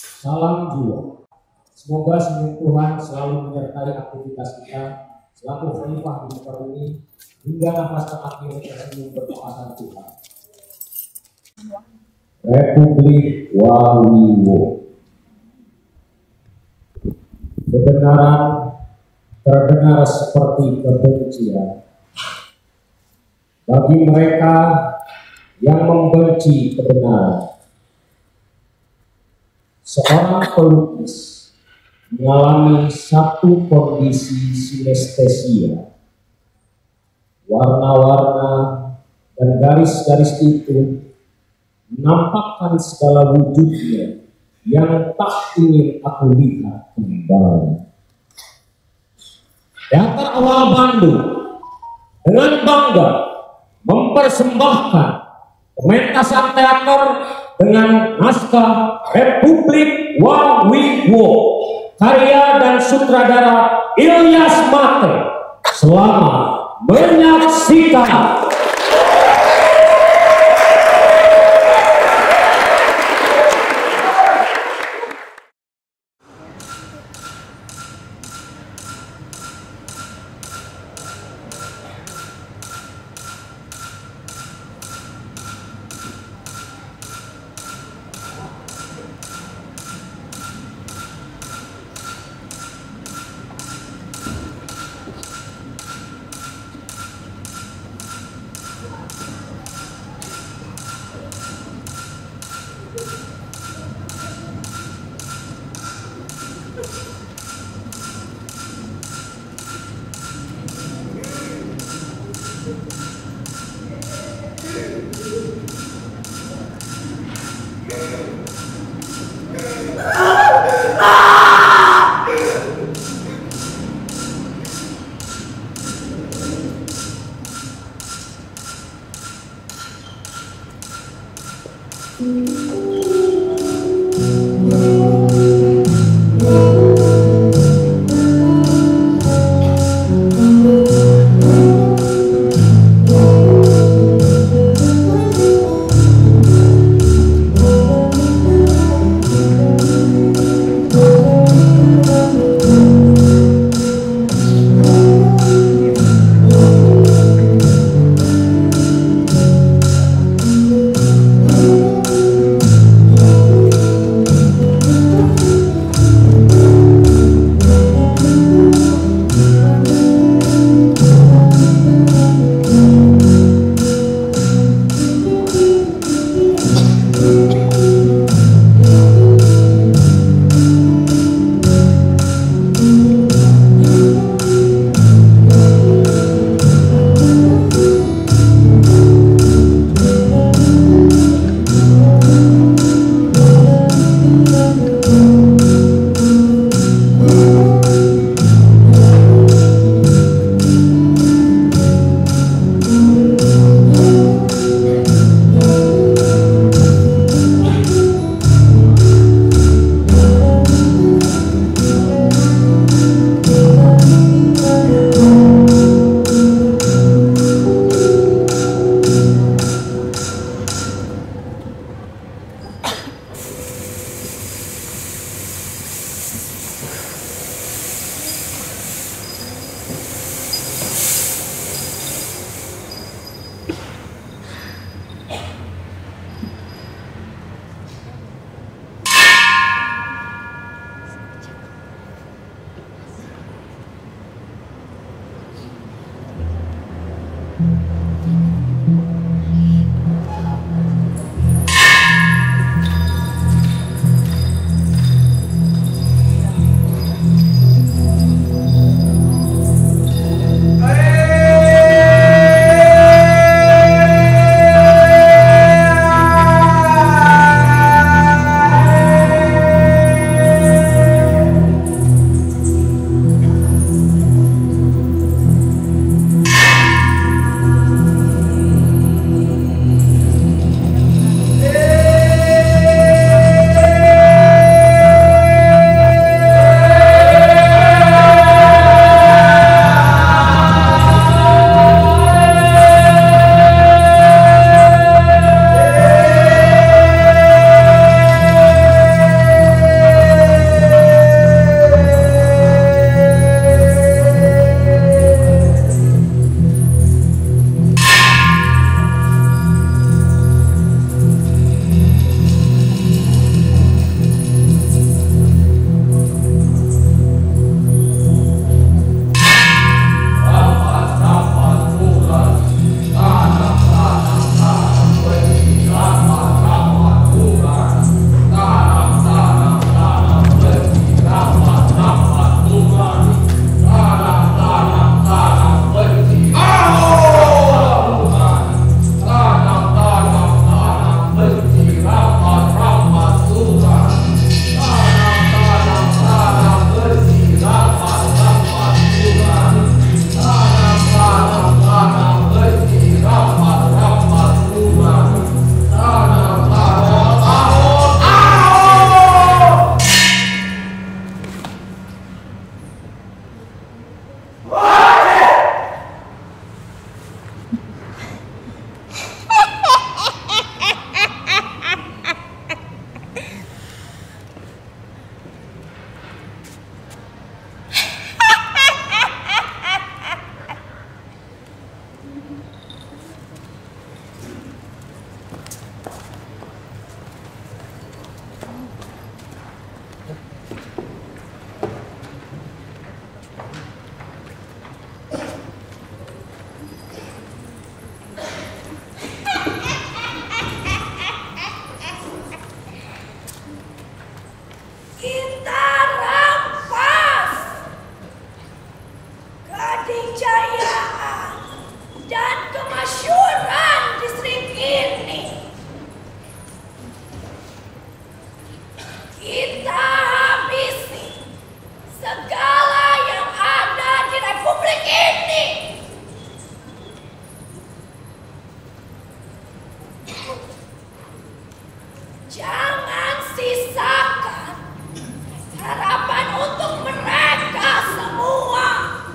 Salam jiwa. Semoga senyum Tuhan selalu menyertai aktivitas kita selaku khalifah di muka bumi hingga nafas terakhir tersenyum berkuasa Tuhan. Republik Wawiwo. Kebenaran terdengar seperti kebencian. Bagi mereka yang membenci kebenaran, seorang pelukis mengalami satu kondisi sinestesia. Warna-warna dan garis-garis itu menampakkan segala wujudnya yang tak ingin aku lihat kembali. Teater Awal Bandung dengan bangga mempersembahkan pementasan teater dengan naskah Republik Wawiwo karya dan sutradara Ilyas Mate. Selamat menyaksikan. Kita rampas kedikjayaan dan kemasyhuran distrik ini. Kita habisi segala yang ada di republik ini. Jangan sisakan harapan untuk mereka semua.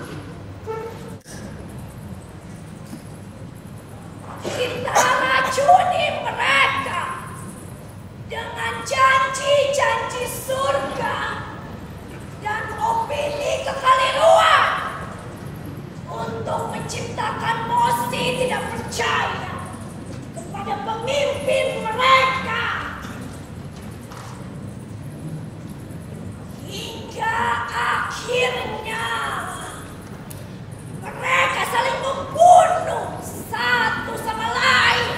Kita racuni mereka dengan janji-janji surga dan opini kekeliruan untuk menciptakan mosi tidak percaya kepada pemimpin mereka. Hingga akhirnya mereka saling membunuh satu sama lain,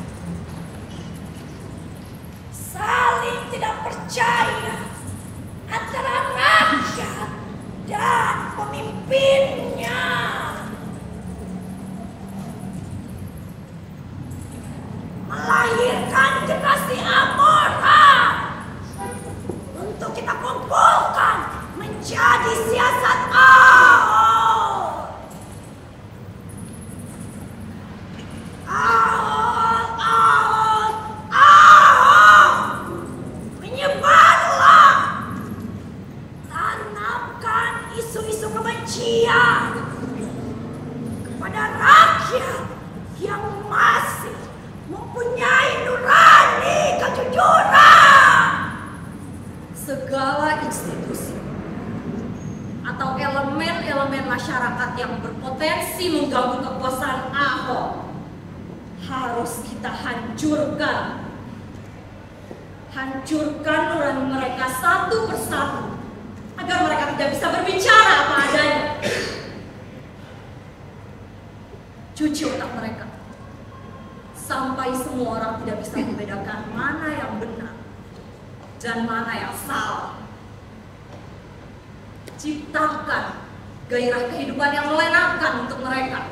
saling tidak percaya antara rakyat dan pemimpinnya. Melahirkan generasi amoral untuk kita kumpulkan menjadi siasat menyebarlah, tanamkan isu-isu kebencian kepada rakyat yang masih mempunyai nurani kejujuran. Segala institusi atau elemen-elemen masyarakat yang berpotensi mengganggu kekuasaan Ahok harus kita hancurkan. Hancurkan nurani mereka satu persatu agar mereka tidak bisa berbicara apa adanya. Cuci otak mereka sampai semua orang tidak bisa membedakan mana yang benar dan mana yang salah. Ciptakan gairah kehidupan yang melenakan untuk mereka.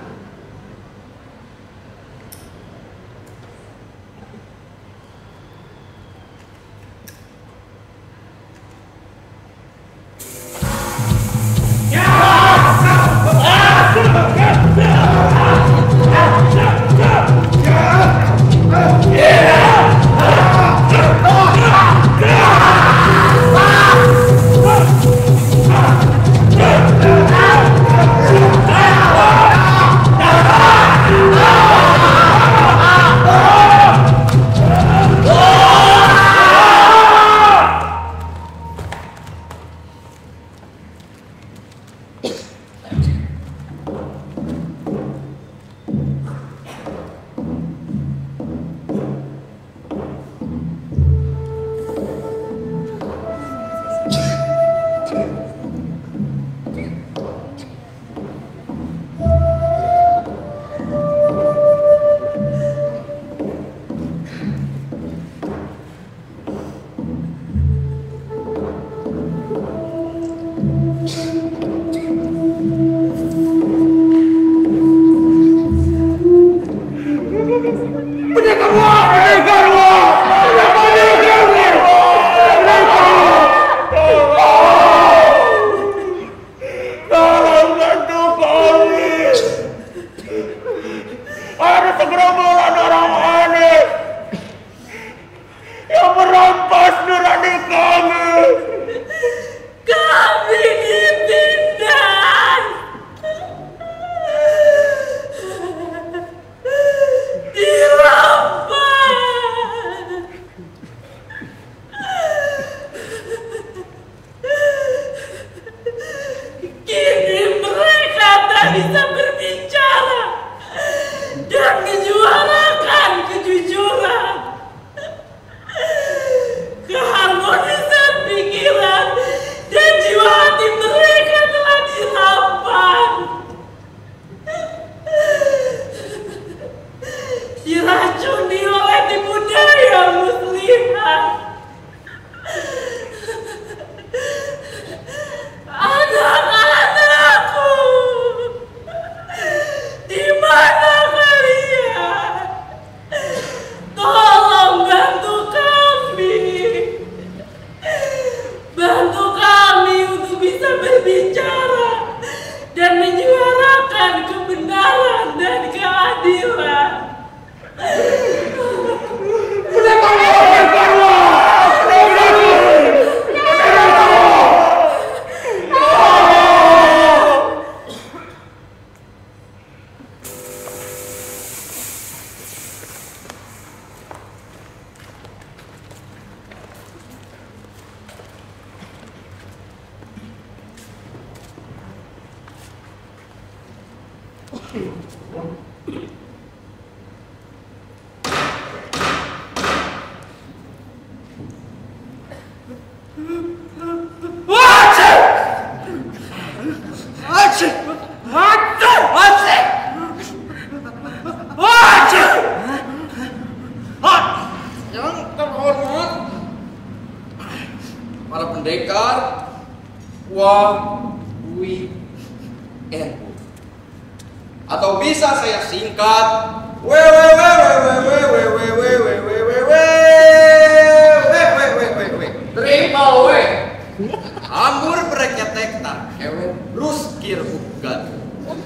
Yang terhormat, para pendekar, WNU, atau bisa saya singkat Triple W. Hambur bereknya tektar, kewe bruskir bukan.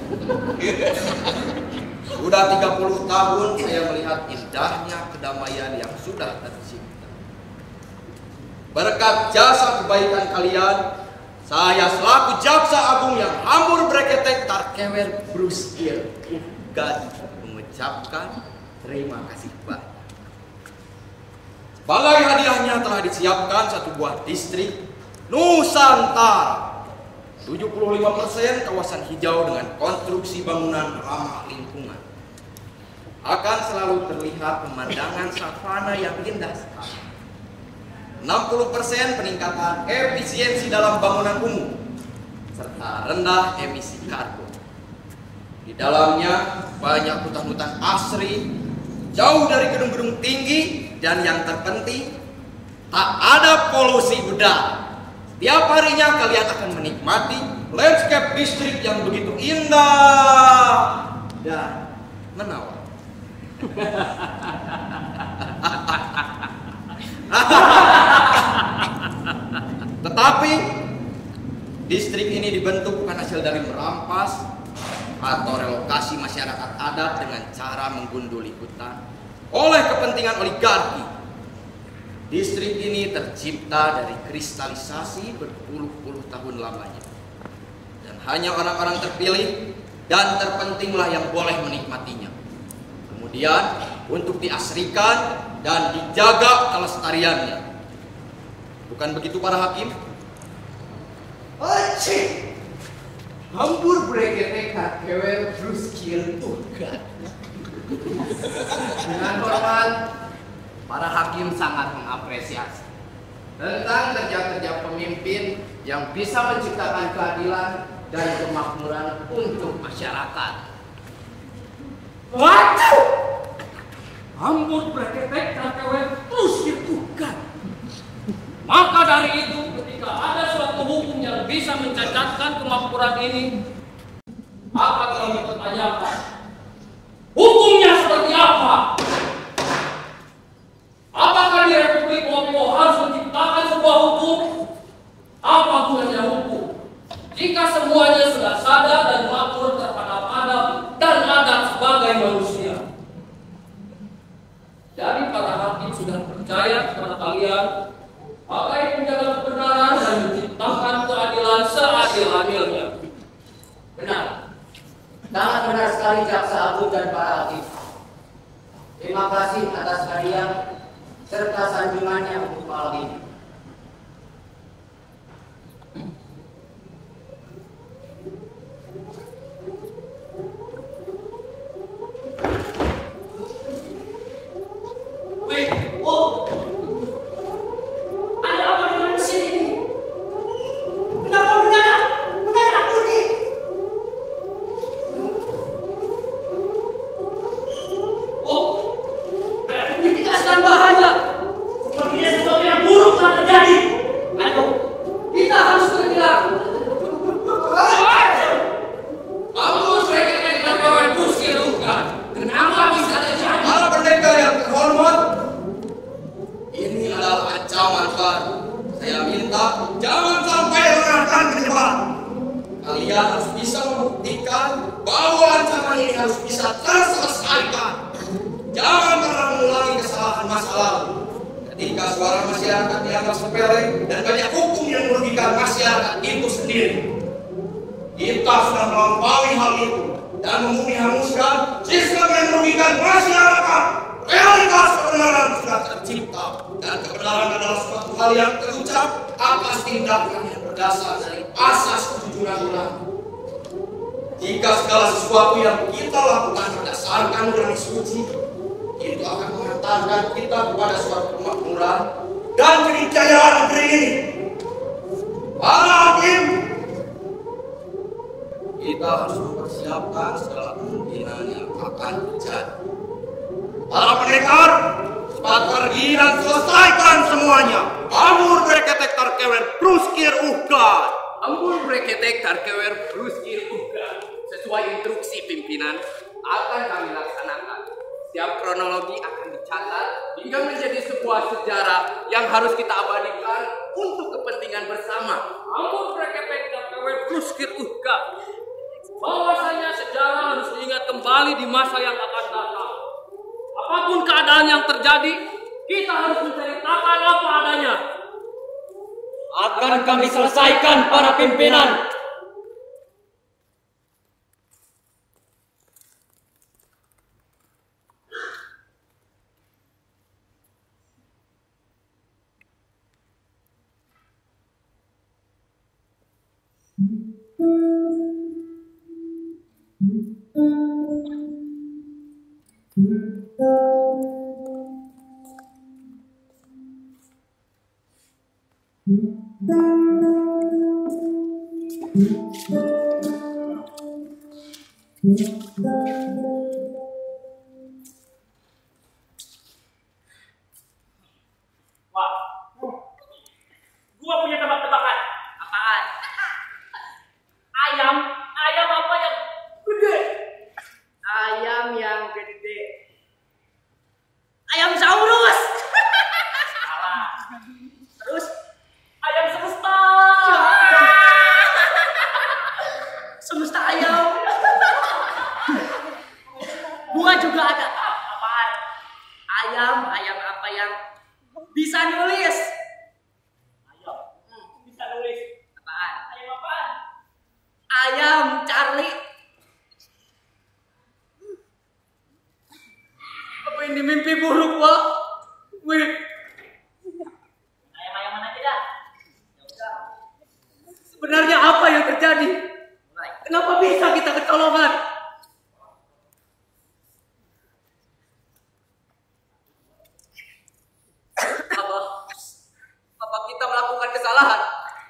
Sudah 30 tahun saya melihat indahnya kedamaian yang sudah tercipta. Berkat jasa kebaikan kalian, saya selaku jaksa agung yang hambur bereknya tektar, kewe bruskir bukan mengucapkan terima kasih banyak. Sebagai hadiahnya telah disiapkan satu buah distrik Nusantara, 75% kawasan hijau dengan konstruksi bangunan ramah lingkungan. Akan selalu terlihat pemandangan savana yang indah sekali. 60% peningkatan efisiensi dalam bangunan umum, serta rendah emisi karbon. Di dalamnya banyak hutan-hutan asri, jauh dari gedung-gedung tinggi, dan yang terpenting, tak ada polusi udara. Setiap harinya kalian akan menikmati landscape distrik yang begitu indah dan menawan. Tetapi distrik ini dibentuk bukan hasil dari merampas atau relokasi masyarakat adat dengan cara menggunduli hutan oleh kepentingan oligarki. Distrik ini tercipta dari kristalisasi berpuluh-puluh tahun lamanya, dan hanya orang-orang terpilih dan terpentinglah yang boleh menikmatinya. Kemudian untuk diasrikan dan dijaga kelestariannya. Bukan begitu para hakim? Acih, hambur berekek kewe bruskil bukan. Dengan hormat, para hakim sangat mengapresiasi tentang kerja-kerja pemimpin yang bisa menciptakan keadilan dan kemakmuran untuk masyarakat. Waduh! Hambur berekek kewe bruskil bukan. Maka dari itu, ketika ada suatu hukum yang bisa mencacatkan kemakmuran ini, apa kalau dipertanyakan? Hukumnya seperti apa? Apakah di Republik Kongo harus menciptakan sebuah hukum? Apa gunanya hukum jika semuanya sudah sadar dan makmur terhadap adab dan adat sebagai manusia? Jadi para hakim sudah percaya kepada kalian akan menjaga kebenaran dan menciptakan keadilan seadil-adilnya. Benar. Sangat benar sekali jaksa agung dan para hakim. Terima kasih atas hadiah serta sanjungannya untuk malam ini. Wih, oh, ada apa dengan mesin ini? Kenapa mendadak bunyi? Oh, ini kesan bahaya. Sepertinya sesuatu yang buruk telah terjadi. Ayo, kita harus bergerak. Hambur berekek kewe bruskil bukan. Kenapa bisa terjadi? Para pendekar yang terhormat, ini adalah ancaman baru. Saya minta jangan sampai mengarahkan ke depan. Kalian harus bisa membuktikan bahwa ancaman ini harus bisa terselesaikan. Jangan pernah mengulangi kesalahan masa lalu. Ketika suara masyarakat dianggap sepele dan banyak hukum yang merugikan masyarakat itu sendiri. Kita sudah melampaui hal itu dan menghanguskan sistem yang merugikan masyarakat. Realitas kebenaran sudah tercipta, dan kebenaran adalah suatu hal yang terucap atas tindakan yang berdasar dari asas kejujuran ulama. Jika segala sesuatu yang kita lakukan berdasarkan nurani suci, itu akan mengantarkan kita kepada suatu kemakmuran dan keniscayaan negeri ini. Para hakim, kita harus mempersiapkan segala kemungkinan yang akan terjadi. Para pendekar, cepat pergi dan selesaikan semuanya. Amur breketek tarkewer bruskir uhkan. Ampun breketek tarkewer bruskir uhkan. Sesuai instruksi pimpinan akan kami laksanakan. Setiap kronologi akan dicatat hingga menjadi sebuah sejarah yang harus kita abadikan untuk kepentingan bersama. Ampun breketek tarkewer bruskir uhkan. Bahwasanya sejarah harus diingat kembali di masa yang akan datang. Apapun keadaan yang terjadi, kita harus menceritakan apa adanya. Akan kami selesaikan para pimpinan. Wah, gua punya tebak-tebakan. Apaan? Ayam apa yang gede? Ayam yang gede. Ayam saurus. Salah. Terus ayam semesta. Semesta ayam. Gua juga ada. Apaan? Ayam apa yang bisa nulis? Ayam. Bisa nulis. Apaan? Ayam apaan? Ayam Charlie. Apa ini mimpi buruk, Wak? Wih. Ayam-ayaman aja dah. Ya udah. Sebenarnya apa yang terjadi? Kenapa bisa kita kecolongan? Apa kita melakukan kesalahan?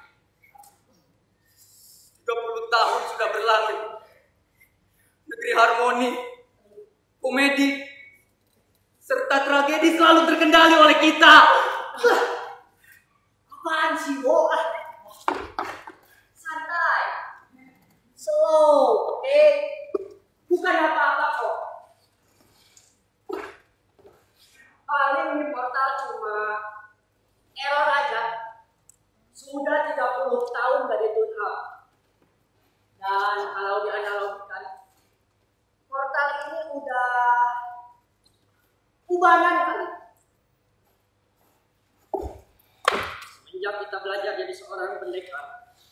30 tahun sudah berlalu. Negeri harmoni, komedi, serta tragedi selalu terkendali oleh kita. Apaan sih, Bo? Santai. Slow, oke? Bukan apa-apa kok. Paling ini portal cuma error aja. Sudah 30 tahun gak di-tune up. Dan kalau dianalogikan, portal ini udah ubanan kali. Semenjak kita belajar jadi seorang pendekar,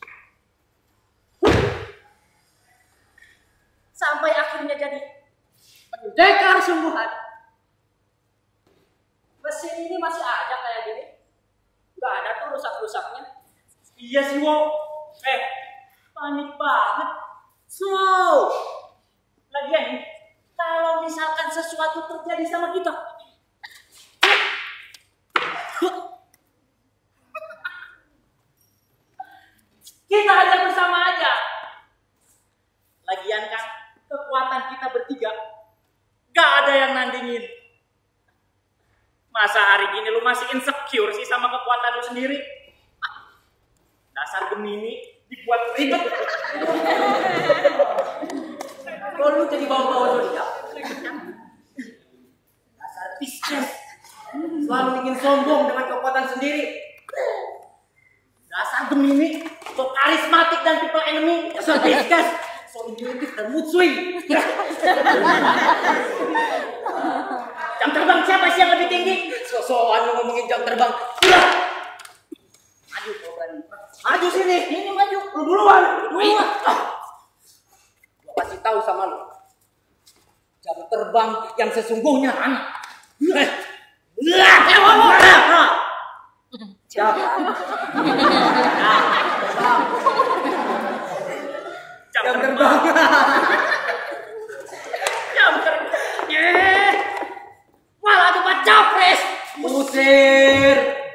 Sampai akhirnya jadi pendekar sungguhan. Mesin ini masih aja kayak gini. Gak ada tuh rusak-rusaknya. iya sih, Wo. Panik banget. Slow. Lagian nih, kalau misalkan sesuatu terjadi sama kita, kita hajar bersama aja. Lagian kan, kekuatan kita bertiga gak ada yang nandingin. Masa hari gini lu masih insecure sih sama kekuatan lu sendiri? Dasar Gemini dibuat ribet. Kalau lu jadi bawa-bawa zodiak. Dasar Pisces. Selalu ingin sombong dengan kekuatan sendiri. Dasar Gemini. So karismatik dan people enemy. Dasar Pisces. So intuitif dan mood swing. Jam terbang siapa sih yang lebih tinggi? So-soan lu ngomongin jam terbang. Maju kau berani. Maju sini. Ini maju. Lu duluan. Gua kasih tahu sama lu. Jam terbang yang sesungguhnya anak. Jam terbang. Jam terbang. Malah debat capres. Usir.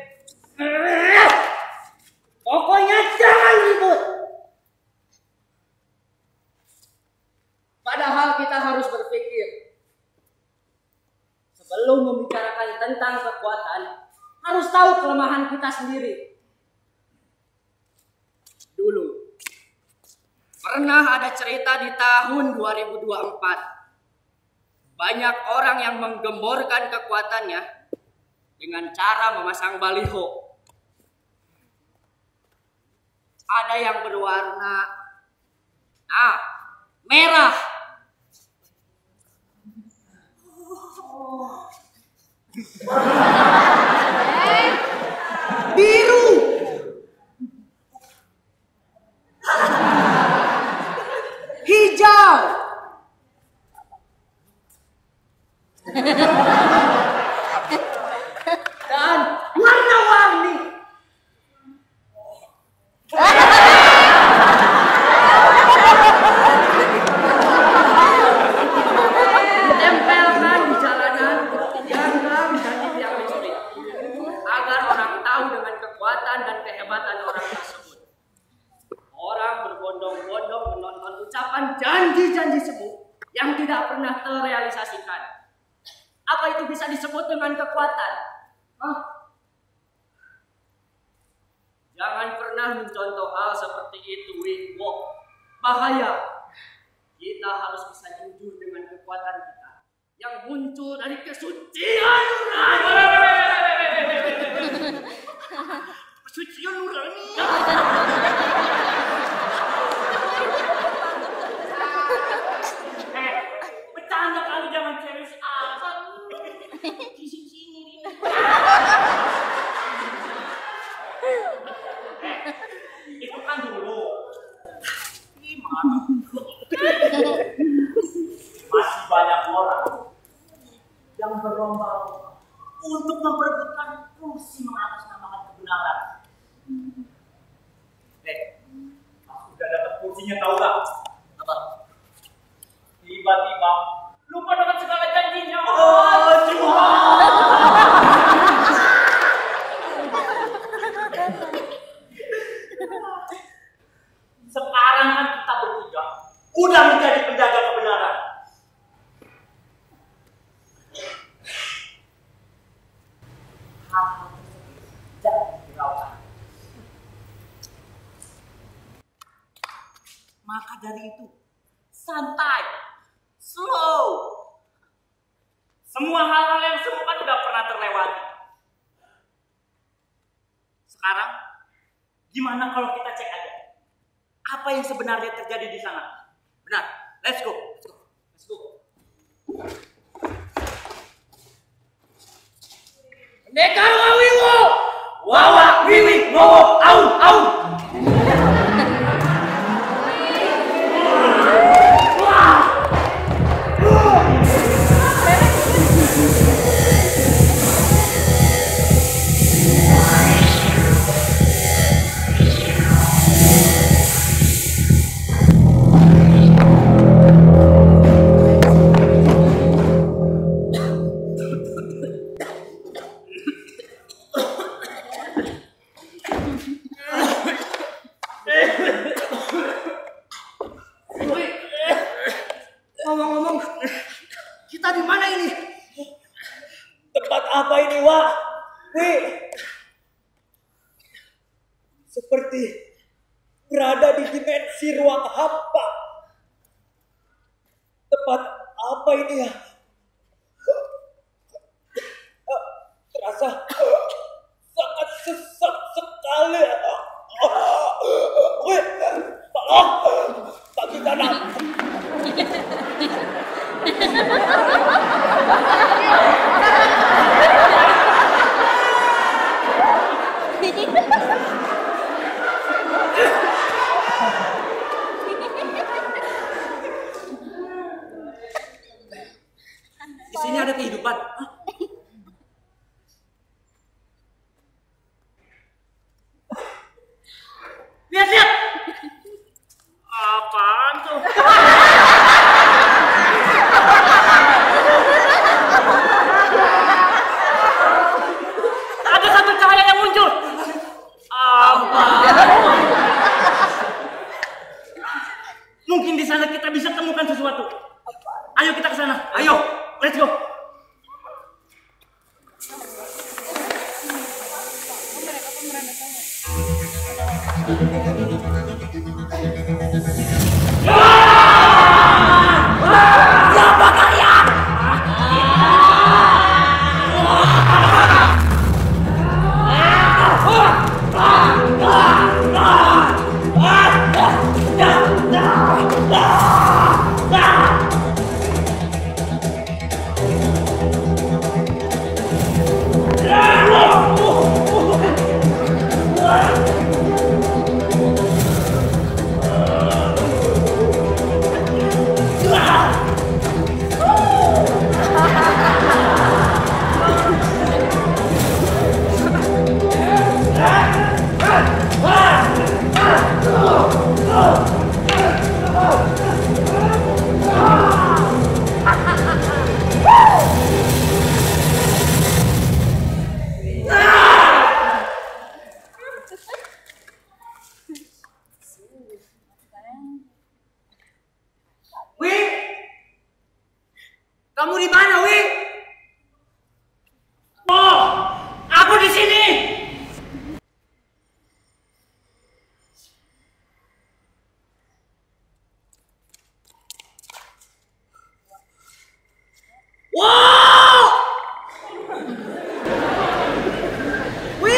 Pokoknya jangan ribut. Padahal kita harus berpikir. Sebelum membicarakan tentang kekuatan, harus tahu kelemahan kita sendiri. Dulu, pernah ada cerita di tahun 2024. Banyak orang yang menggemborkan kekuatannya dengan cara memasang baliho. Ada yang berwarna merah. Biru. Hijau. Dan warna-warni. Ditempelkan di jalanan, dianggap dan di tiang listrik, agar orang tahu dengan kekuatan dan kehebatan orang tersebut. Orang berbondong-bondong menonton ucapan janji-janji semu yang tidak pernah terrealisasikan. Apa itu bisa disebut dengan kekuatan? Jangan pernah mencontoh hal seperti itu, Wiko. Bahaya. Kita harus bisa jujur dengan kekuatan kita yang muncul dari kesucian nurani. Kesucian nurani. Bercanda kali, jangan serius amat. Sini. Itu kan dulu. Gimana? Masih banyak orang yang berlomba-lomba untuk memperebutkan kursi mengatasnamakan kebenaran. Udah dapat kursinya, tahu gak? Apa? Tiba-tiba lupa dengan segala janjinya. Sekarang kan kita bertiga udah menjadi penjaga kebenaran. Hal jangan diraukan. Maka dari itu, santai, slow. Semua hal-hal yang semu kan udah pernah terlewati. Sekarang, gimana kalau kita cek aja apa yang sebenarnya terjadi di sana? Benar, let's go. Pendekar Wawiwo, Wawa Wiwi Wowo Au. Ngomong-ngomong, kita di mana ini? Tempat apa ini, Wak? Seperti berada di dimensi ruang hampa. Tempat apa ini ya? Terasa sangat sesak sekali. Tolong, bagi kanan. Di sini ada kehidupan. Lihat. Apaan Siapa kalian? Kamu di mana, Wi? Oh, aku di sini. Wow! Wi!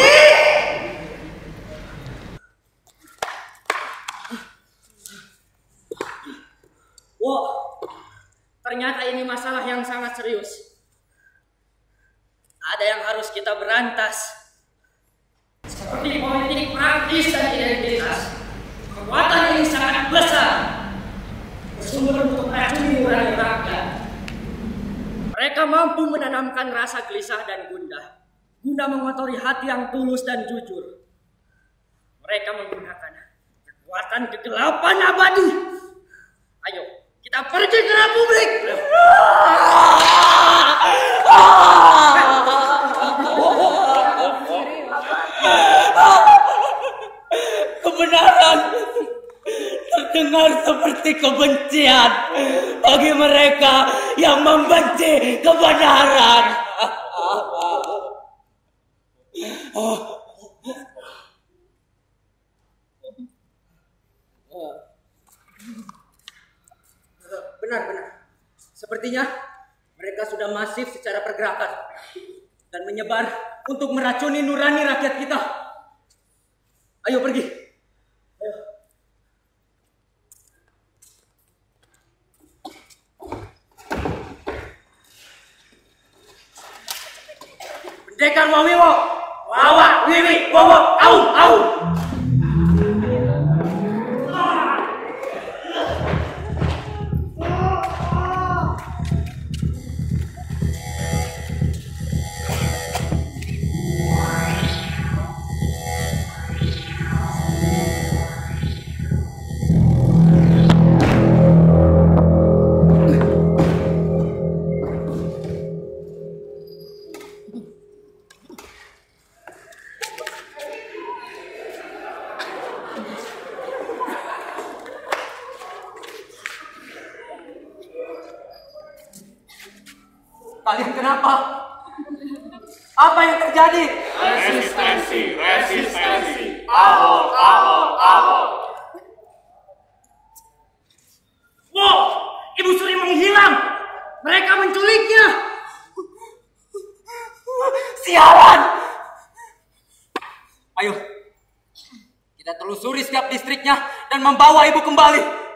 Wow, ternyata ini masalah yang sangat serius. Ada yang harus kita berantas. Seperti politik praktis dan identitas. Kekuatan ini sangat besar. Bersumber untuk meracuni nurani rakyat. Mereka mampu menanamkan rasa gelisah dan gundah, guna mengotori hati yang tulus dan jujur. Mereka menggunakan kekuatan kegelapan abadi. Ayo, kita pergi ke Republik. Kebenaran terdengar seperti kebencian bagi mereka yang membenci kebenaran. Benar. Sepertinya mereka sudah masif secara pergerakan dan menyebar untuk meracuni nurani rakyat kita. Ayo pergi. Ayo. Pendekar Wawiwo, Wawa, Wiwi, Wowo, au, au. Kalian kenapa? Apa yang terjadi? Resistensi. Ahok. Wow, Ibu Suri menghilang. Mereka menculiknya. Sialan! Ayo, kita telusuri setiap distriknya dan membawa ibu kembali.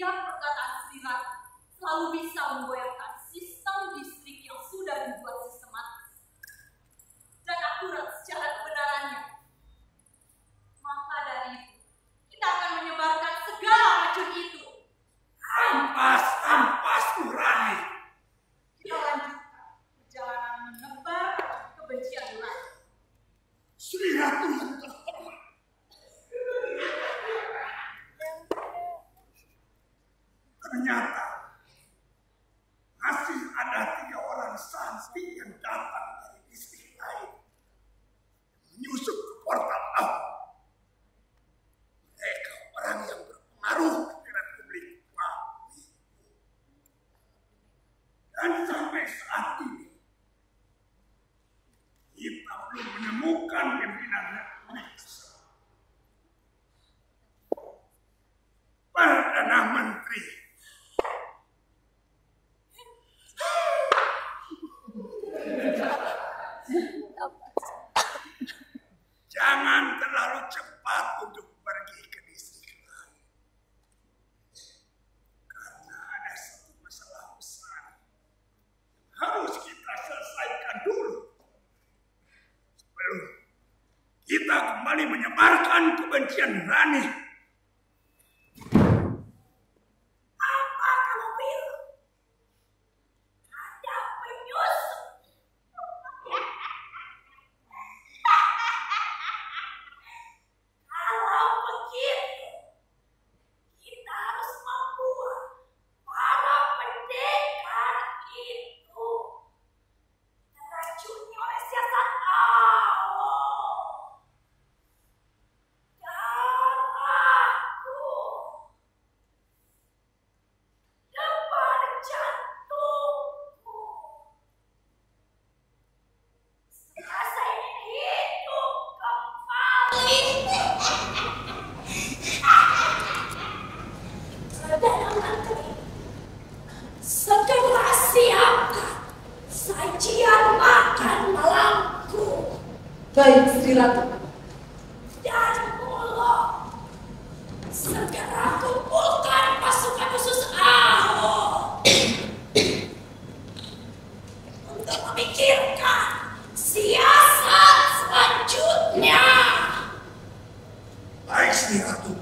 setiap perkataan Sri Ratu selalu bisa menggoyahkan sistem distrik yang sudah dibuat sistematis dan akurat secara kebenarannya. Maka dari itu, kita akan menyebarkan segala racun itu. Ampas, ampas Nurani. Kita lanjutkan perjalanan menebar kebencian Nurani. Sri Ratu yang terhormat. Ternyata masih ada 3 orang sakti yang datang dari distrik lain menyusup ke portal awal. Mereka orang yang berpengaruh di Republik Wawi. Dan sampai saat ini kita belum menemukan pimpinan Republik. Perdana Menteri, jangan terlalu cepat untuk pergi ke distrik lain. Karena ada satu masalah besar yang harus kita selesaikan dulu. Sebelum kita kembali menyebarkan kebencian Nurani. Apa kamu bilang? Ada penyusup. Kalau begitu, kita harus membuat para pendekar itu teracuni oleh siasat Allah. Dan aku debar jantungku. Serasa ingin hidup kembali. Perdana Menteri, segera siapkan sajian makan malamku. Baik, Sri Ratu. Dan Mulo, segera kumpulkan pasukan khusus AO untuk memikirkan siasat selanjutnya. Baik, Sri Ratu.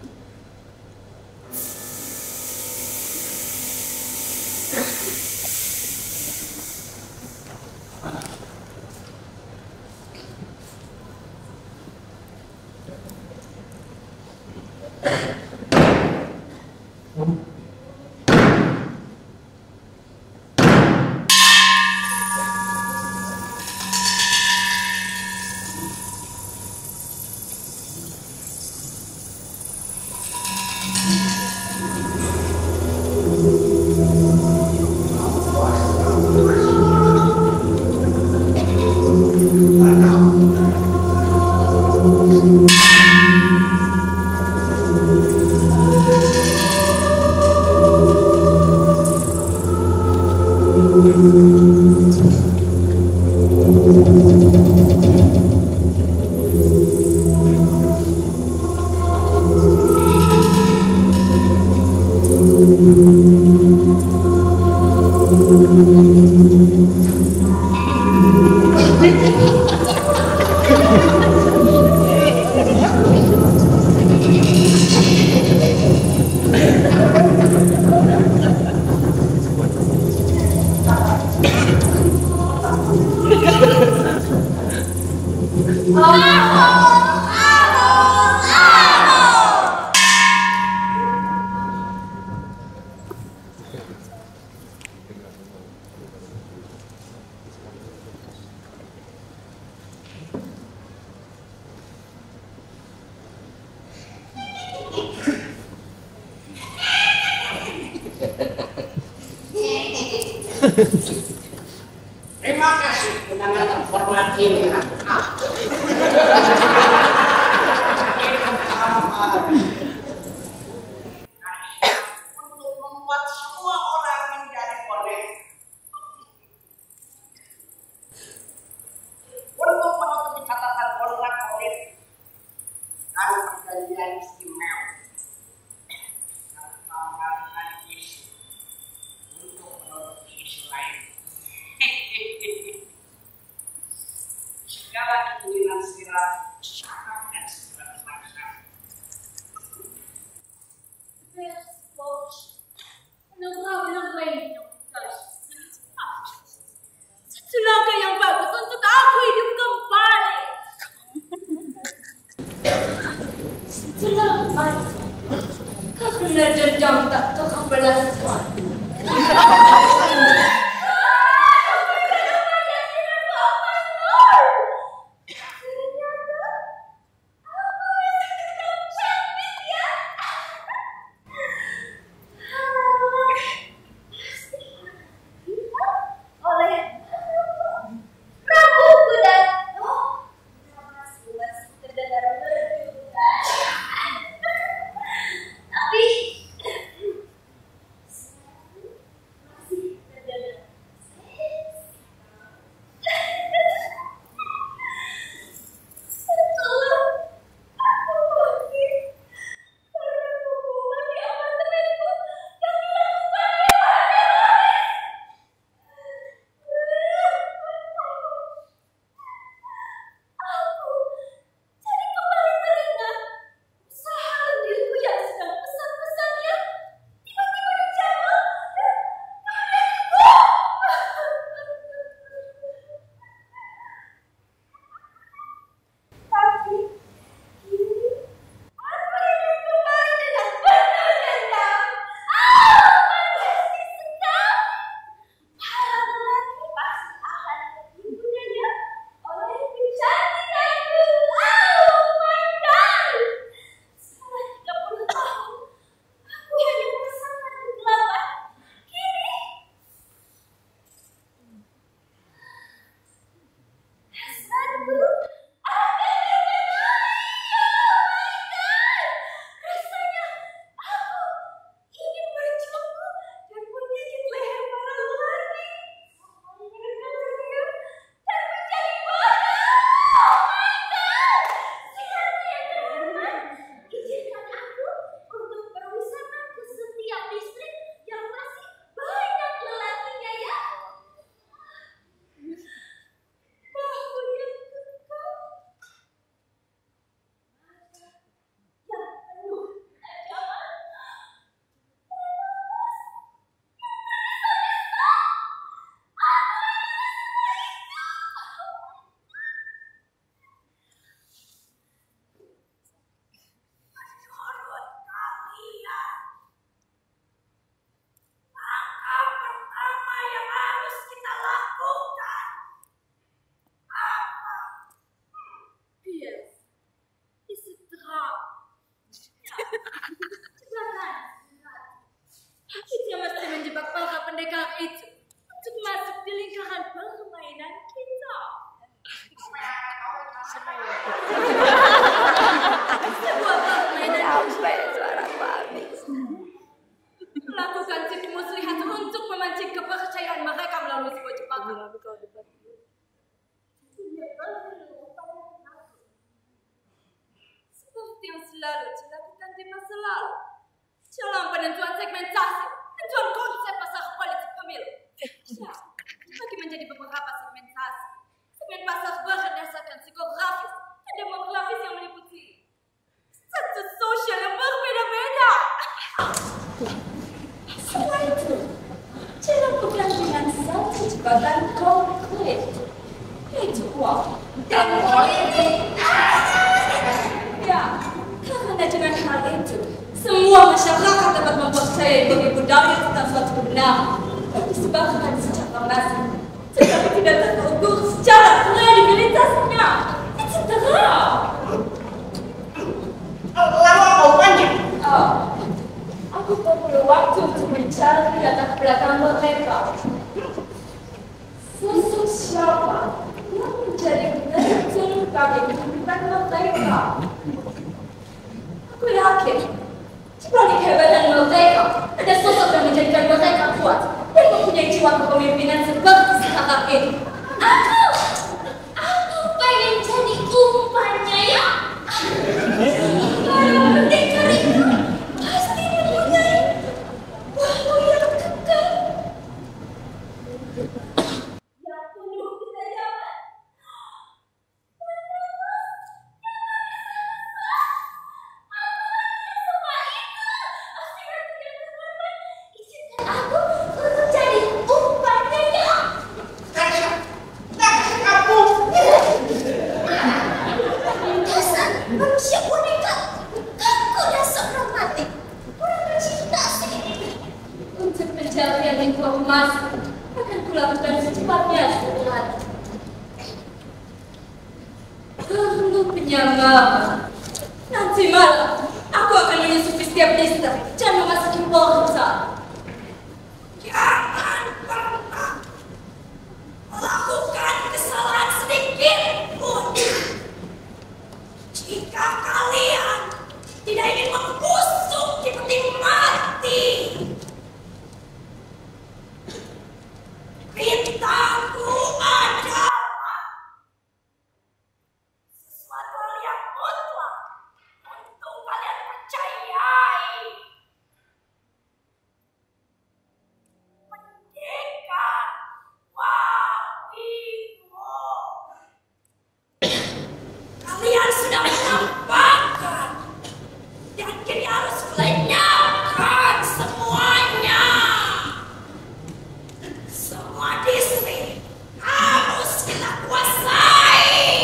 Terima kasih undangan terhormat ini. Untuk membuat semua orang menjadi bonek. Untuk menutupi catatan kontrak bonek dan perjanjian istimewa. Dan benar-benar dendam tak terbalaskan. Seperti yang selalu dilakukan di masa lalu. Dalam penentuan segmentasi, penentuan konsep pasar politik pemilu. Ya, bagi menjadi beberapa segmentasi. Segmen pasar berdasarkan psikografis dan demografis yang meliputi status sosial yang berbeda-beda. Setelah itu, cara pergantian satu jebakan konkret, yaitu uang dan politik. Ya, karena dengan hal itu, semua masyarakat dapat mempercayai begitu dalil tentang suatu kebenaran yang disebarkan secara massal, tetapi tidak terukur secara kredibilitasnya, etc. Lalu apa hubungannya? Oh, aku perlu waktu untuk mencari latar belakang mereka. Sosok siapa yang menjadi benar-benar kami kehidupan mereka? Aku yakin, sebalik kehebatan mereka, ada sosok yang menjadikan mereka kuat dan mempunyai jiwa kepemimpinan seperti sekarang ini. Aku pengen jadi umpannya ya. Kalau pendekar itu pasti mempunyai waktu yang kekal. Yang penuh kesayangan. Aku untuk jadi umpannya ya. Dasar manusia boneka, kamu dasar romantik. Kurang ajar. kerja yang ingin kau emas akan kulakukan secepatnya setelah perlu penyamaran. Nanti malam aku akan menyusupi setiap desa dan memasuki portal. Jangan pernah melakukan kesalahan sedikit pun. Jika kalian tidak ingin membusuk di peti mati, perintahku adalah sesuatu hal yang mutlak untuk kalian percayai. Pendekar Wahimo, kalian sudah menampakkan dan kini harus melenyapkan semuanya. Semua distrik harus kita kuasai.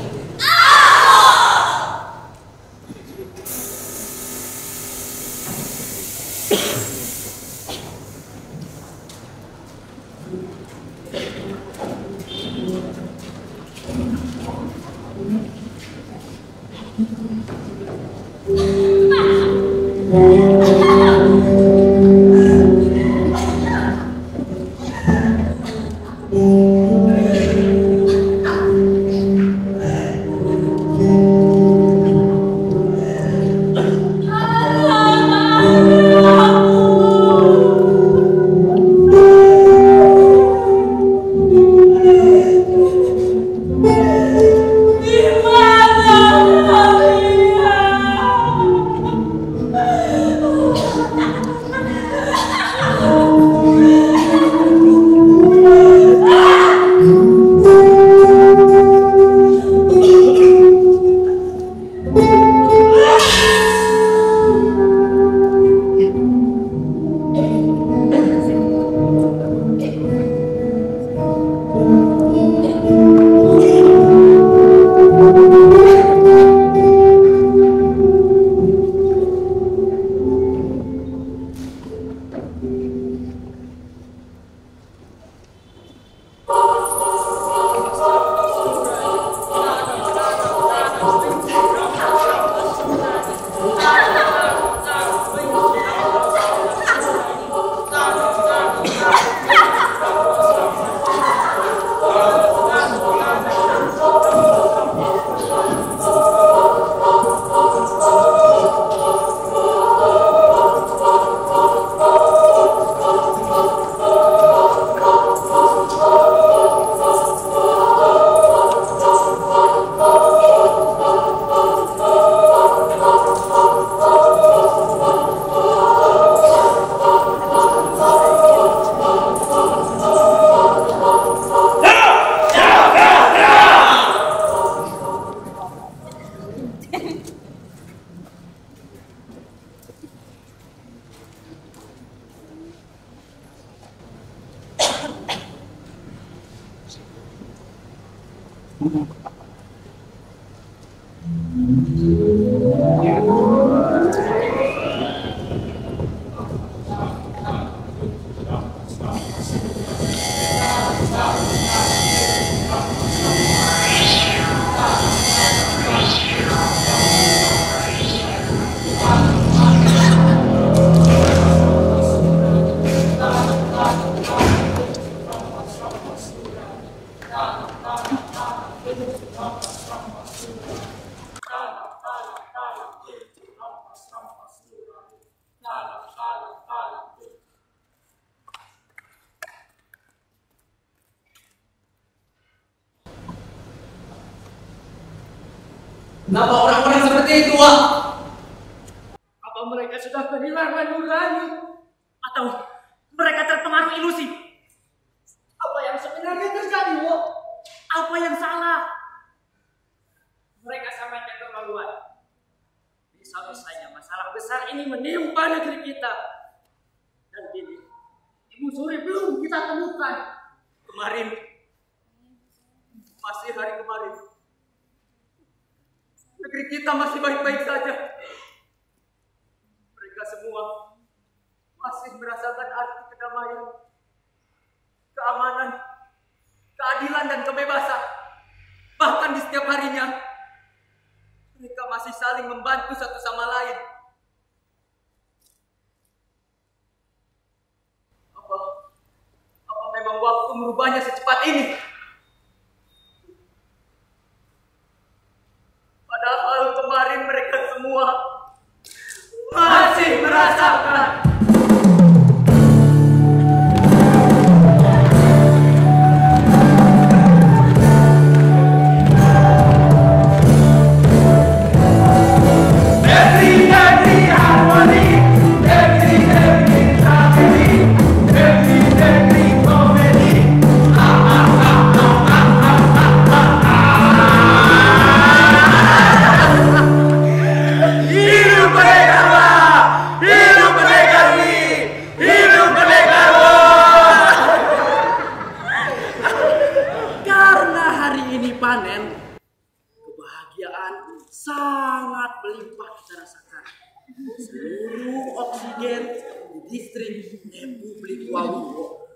Kenapa orang-orang seperti itu, Wak? Apa mereka sudah kehilangan nurani? Atau mereka terpengaruh ilusi? Apa yang sebenarnya terjadi, Wak? Apa yang salah? Mereka sampai keterlaluan. Bisa-bisanya masalah besar ini menimpa negeri kita. Dan kini, Ibu Suri belum kita temukan. Kemarin, masih hari kemarin, negeri kita masih baik-baik saja. Mereka semua masih merasakan arti kedamaian perdamaian, keamanan, keadilan, dan kebebasan. Bahkan di setiap harinya, mereka masih saling membantu satu sama lain. Apa memang waktu merubahnya secepat ini? Padahal kemarin mereka semua masih merasakan. Sangat melimpah kita rasakan. Seluruh oksigen di distrik Republik Waluyo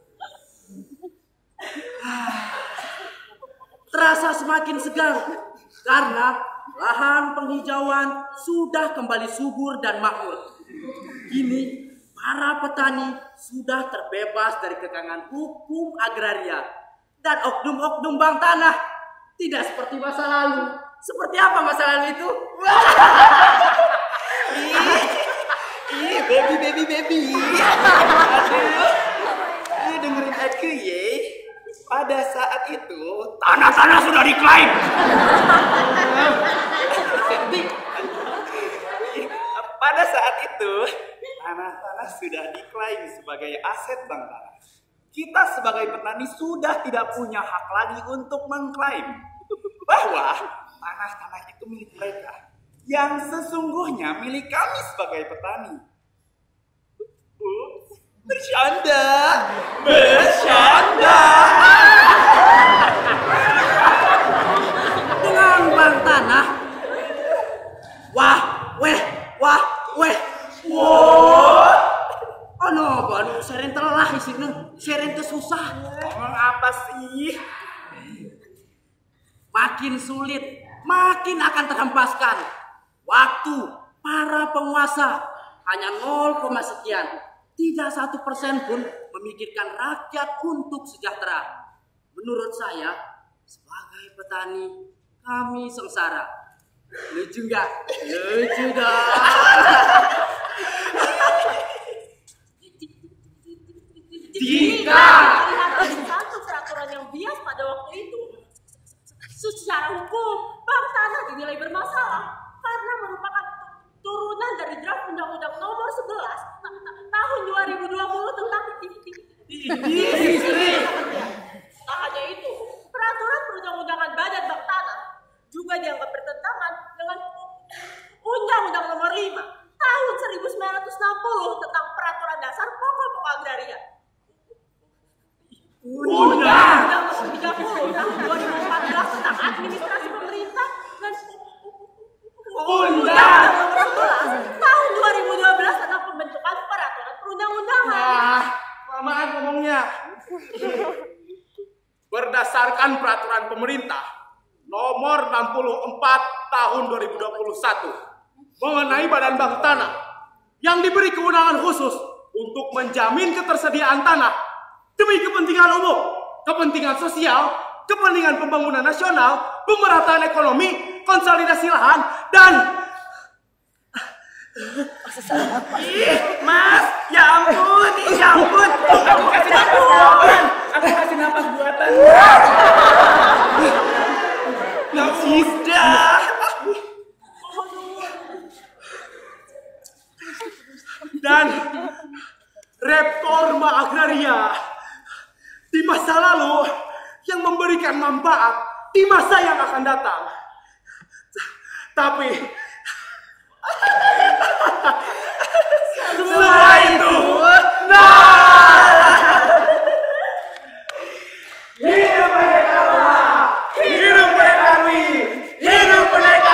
terasa semakin segar karena lahan penghijauan sudah kembali subur dan makmur. Kini para petani sudah terbebas dari kekangan hukum agraria dan oknum-oknum bank tanah. Tidak seperti masa lalu. Seperti apa masa lalu itu? Baby. Aduh, dengerin aku ye. Pada saat itu Tanah-tanah sudah diklaim. Pada saat itu tanah-tanah sudah diklaim sebagai aset bank tanah. Kita sebagai petani sudah tidak punya hak lagi untuk mengklaim bahwa tanah-tanah itu milik mereka yang sesungguhnya milik kami sebagai petani. Bercanda. Dengan bank tanah. Oh no, baru seren telah isinya, seren itu susah. Ngomong apa sih? Makin sulit, makin akan terhempaskan. Waktu para penguasa hanya 0, sekian. Tidak 1% pun memikirkan rakyat untuk sejahtera. Menurut saya, sebagai petani, kami sengsara. Lucu nggak? Lucu dong. Jika satu peraturan yang bias pada waktu itu, secara hukum, bank tanah dinilai bermasalah karena merupakan turunan dari draft Undang-Undang Nomor 11 tahun 2020 tentang Distrik. Tak hanya itu, peraturan perundang-undangan Badan Bank Tanah juga dianggap bertentangan dengan Undang-Undang Nomor 5 tahun 1960 tentang Peraturan Dasar Pokok-pokok Agraria. Undang-Undang Nomor 30 tahun 2014 tentang Administrasi Pemerintah dan Undang-Undang Nomor 11 tahun 2012 tentang pembentukan peraturan perundang-undangan. Kelamaan ngomongnya. Berdasarkan peraturan pemerintah nomor 64 tahun 2021 mengenai Badan Bank Tanah yang diberi kewenangan khusus untuk menjamin ketersediaan tanah demi kepentingan umum, kepentingan sosial, kepentingan pembangunan nasional, pemerataan ekonomi, konsolidasi lahan, dan Mas, ya ampun. Aku kasih napas buatan. Sudah. dan reforma agraria di masa lalu yang memberikan manfaat di masa yang akan datang. Tapi setelah itu, hidup Merdeka! Hidup PKI! Hidup Merdeka!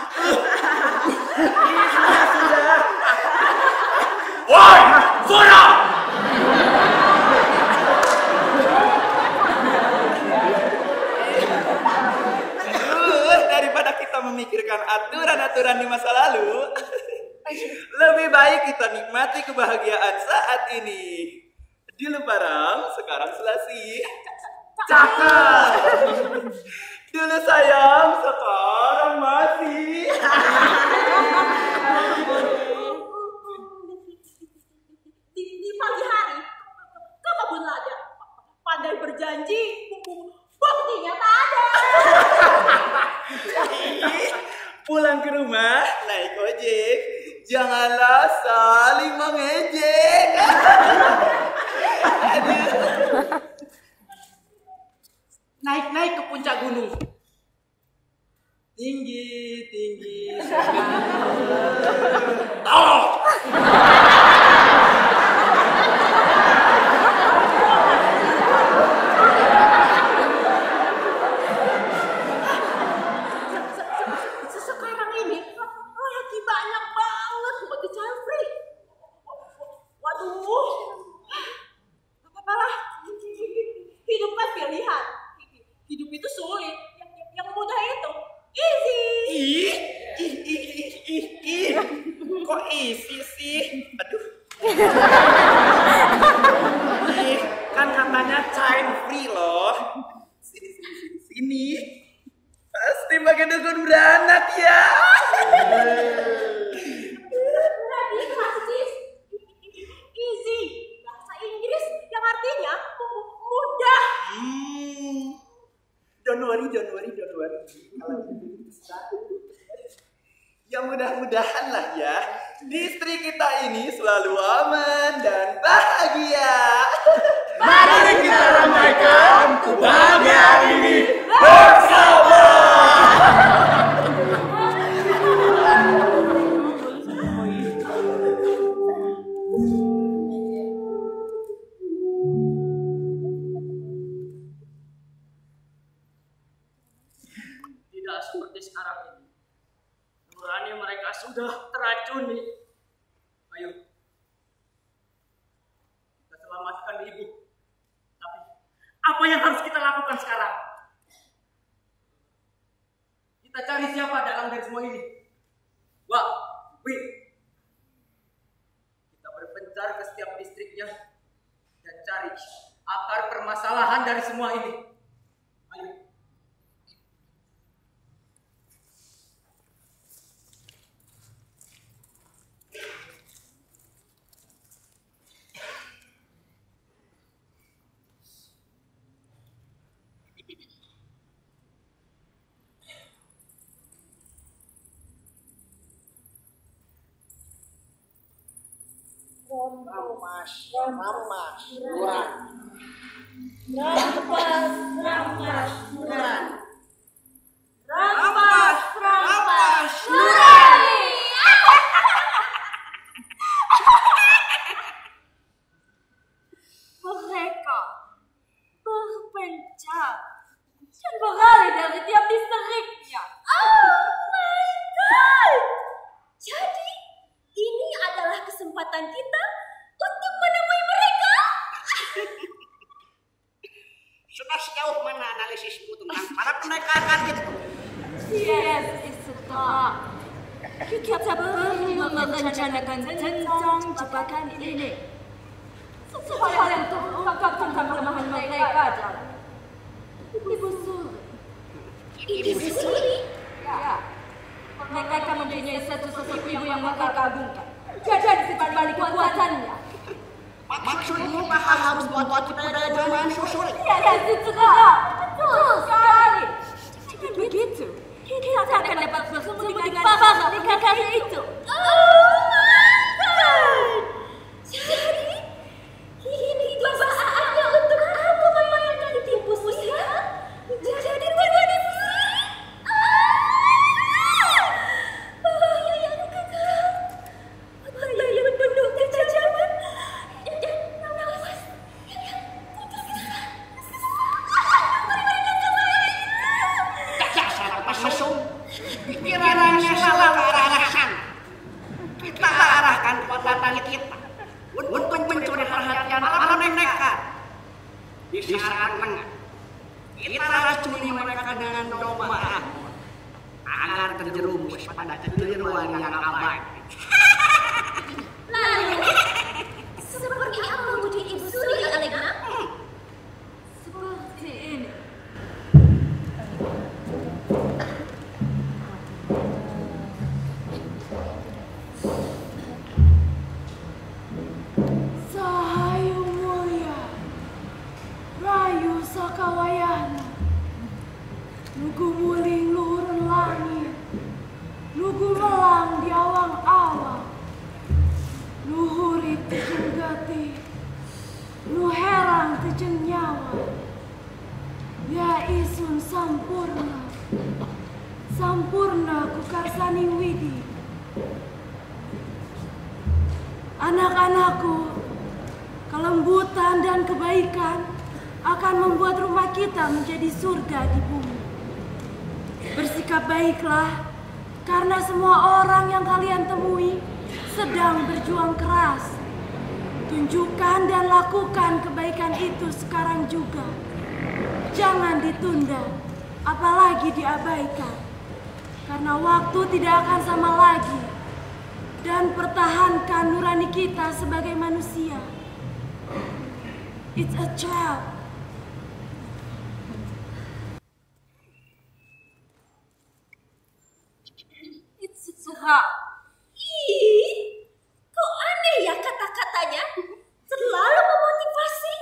Woi, Sora! peraturan di masa lalu. Lebih baik kita nikmati kebahagiaan saat ini. Di Lebaran, sekarang Selasi. Cakep. Dulu sayang, sekarang masih. Di pagi hari, kau kabur lada. Pandai berjanji, buktinya tak ada. Pulang ke rumah, naik ojek. Janganlah saling mengejek. Naik-naik ke puncak gunung. Tinggi. Oh! Sekarang ini lagi banyak banget buat dicari. Waduh, apalah, hidup kan pilihan. Hidup itu sulit, yang mudah itu easy. Ih, kok easy sih? Aduh. Kan katanya child free loh. Sini. Pasti pakai dukun beranak ya. Tadi Francis, easy, bahasa Inggris yang artinya mudah. Don't worry. Ya mudah-mudahan lah ya. Distrik kita ini selalu aman dan bahagia. Mari kita ramaikan kebahagiaan ini bersama. Tidak seperti sekarang ini. Nurani mereka sudah teracuni. Ayo, kita selamatkan ibu. Tapi apa yang harus kita lakukan sekarang? Kita cari siapa dalam dari semua ini? Wah, kita berpencar ke setiap distriknya dan cari akar permasalahan dari semua ini. Ayo. Mereka berpencar dan berlari dari tiap distriknya. Oh my God! Jadi ini adalah kesempatan kita untuk menemui mereka. Sudah sejauh mana analisismu tentang para pendekar itu? Yes, setelah kita perlu merencanakan tentang jebakan ini. Hal yang terungkap tentang kelemahan mereka adalah Ibu Suri. Ya, mereka mempunyai satu sosok ibu yang mereka kagumkan. Jadi di balik kekuatannya. Maksudmu bahwa harus membuat kita dengan susuri? Ya, segera. Betul sekali. Dengan begitu, kita akan dapat bertemu dengan para pendekar itu. Oh my God! Jadi ini tiba saatnya untuk aku memainkan tipu muslihat menjadi tuan muslim. Bahaya yang kekal, bahaya yang penuh kecacaman dan nafas yang Masuk. Pikirannya salah ke arah sana. Kita arahkan kekuatan kita untuk mencuri perhatian para pendekar. Di saat tengah, kita racuni mereka dengan doa agar terjerumus pada kekeliruan yang abadi. Lalu, seperti apa wujud Ibu Suri, Alegna? Seperti ini. Sahayu mulia, Rayu Sakawayana, Nugu muling luhur langit, Nugu melang di awang-awang, Luhuri tejeng gati, Luherang tejeng nyawa, Ya isun sampurna, Sampurna kukarsani widi. Anak-anakku, kelembutan dan kebaikan akan membuat rumah kita menjadi surga di bumi. Bersikap baiklah, karena semua orang yang kalian temui sedang berjuang keras. Tunjukkan dan lakukan kebaikan itu sekarang juga. Jangan ditunda, apalagi diabaikan. Karena waktu tidak akan sama lagi. Dan pertahankan nurani kita sebagai manusia. It's a trap. It's a trap. Ih, kok aneh ya kata-katanya? Terlalu memotivasi.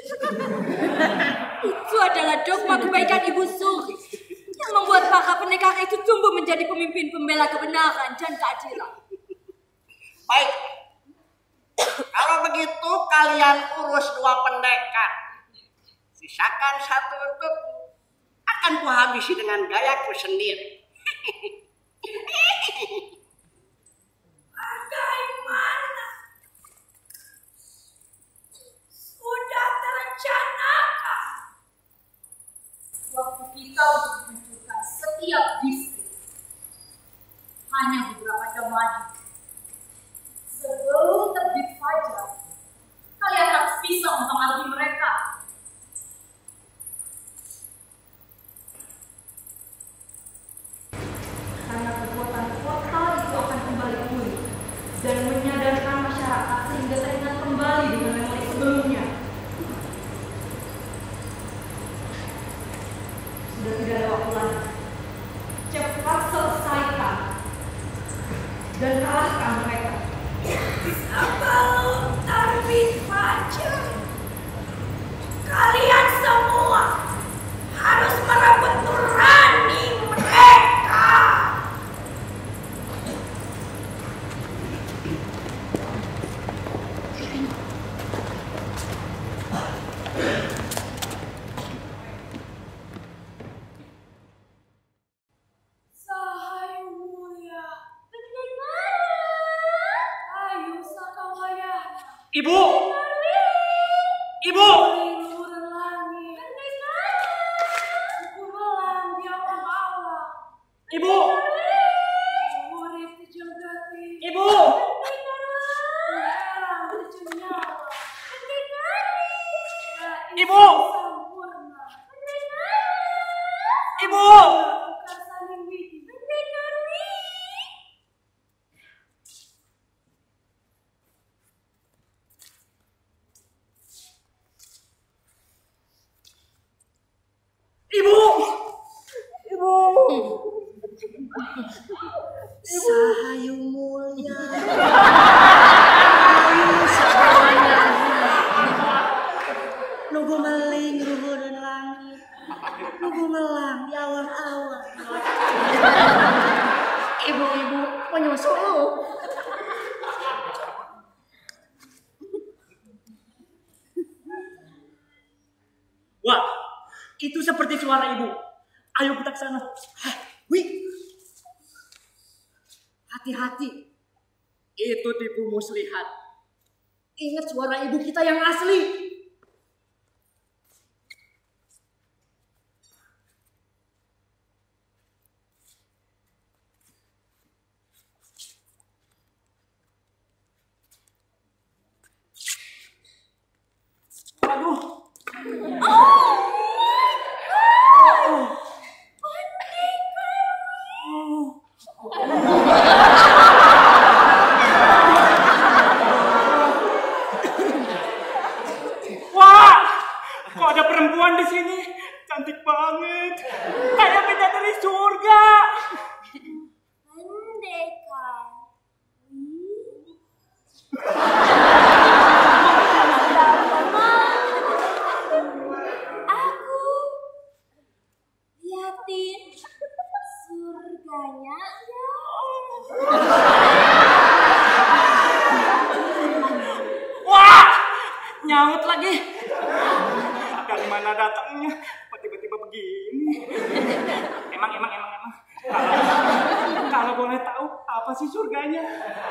Itu adalah dogma kebaikan Ibu Suri yang membuat para pendekar itu tumbuh menjadi pemimpin pembela kebenaran dan keadilan. Baik, kalau begitu kalian urus 2 pendekar. Sisakan 1 untukku. Akan kuhabisi dengan gayaku sendiri. Bagaimana? Sudah terencanakan. Waktu kita untuk menentukan setiap distrik hanya beberapa jam lagi. Sebelum terbit fajar, kalian harus bisa mempengaruhi mereka. Karena kekuatan kota itu akan kembali pulih dan menyadarkan masyarakat sehingga teringat kembali dengan memori sebelumnya. Sudah tidak ada waktu lagi. Cepat selesaikan dan kalahkan mereka. Sebelum terbit fajar, kalian semua harus merebut nurani mereka. Sahayu mulia, Rayu Sakawayana. Ibu! Ibu! Ibu! Ibu! Ibu! Ibu! Sahayu mulia, Rayu Sakawayana, Nugu meling luhur langit, Nugu melang di awan-awan. Ibu-ibu menyusul. Wah, itu seperti suara ibu. Ayo kita ke sana. Wih. Hati-hati. Itu tipu muslihat. Ingat suara ibu kita yang asli. Oh, perempuan di sini cantik banget, kayak beda dari surga. Pendekar. Aku liatin surganya ya. Wah, nyaut lagi. Dari mana datangnya? Kok tiba-tiba begini? Emang. Kalau boleh tahu apa sih surganya?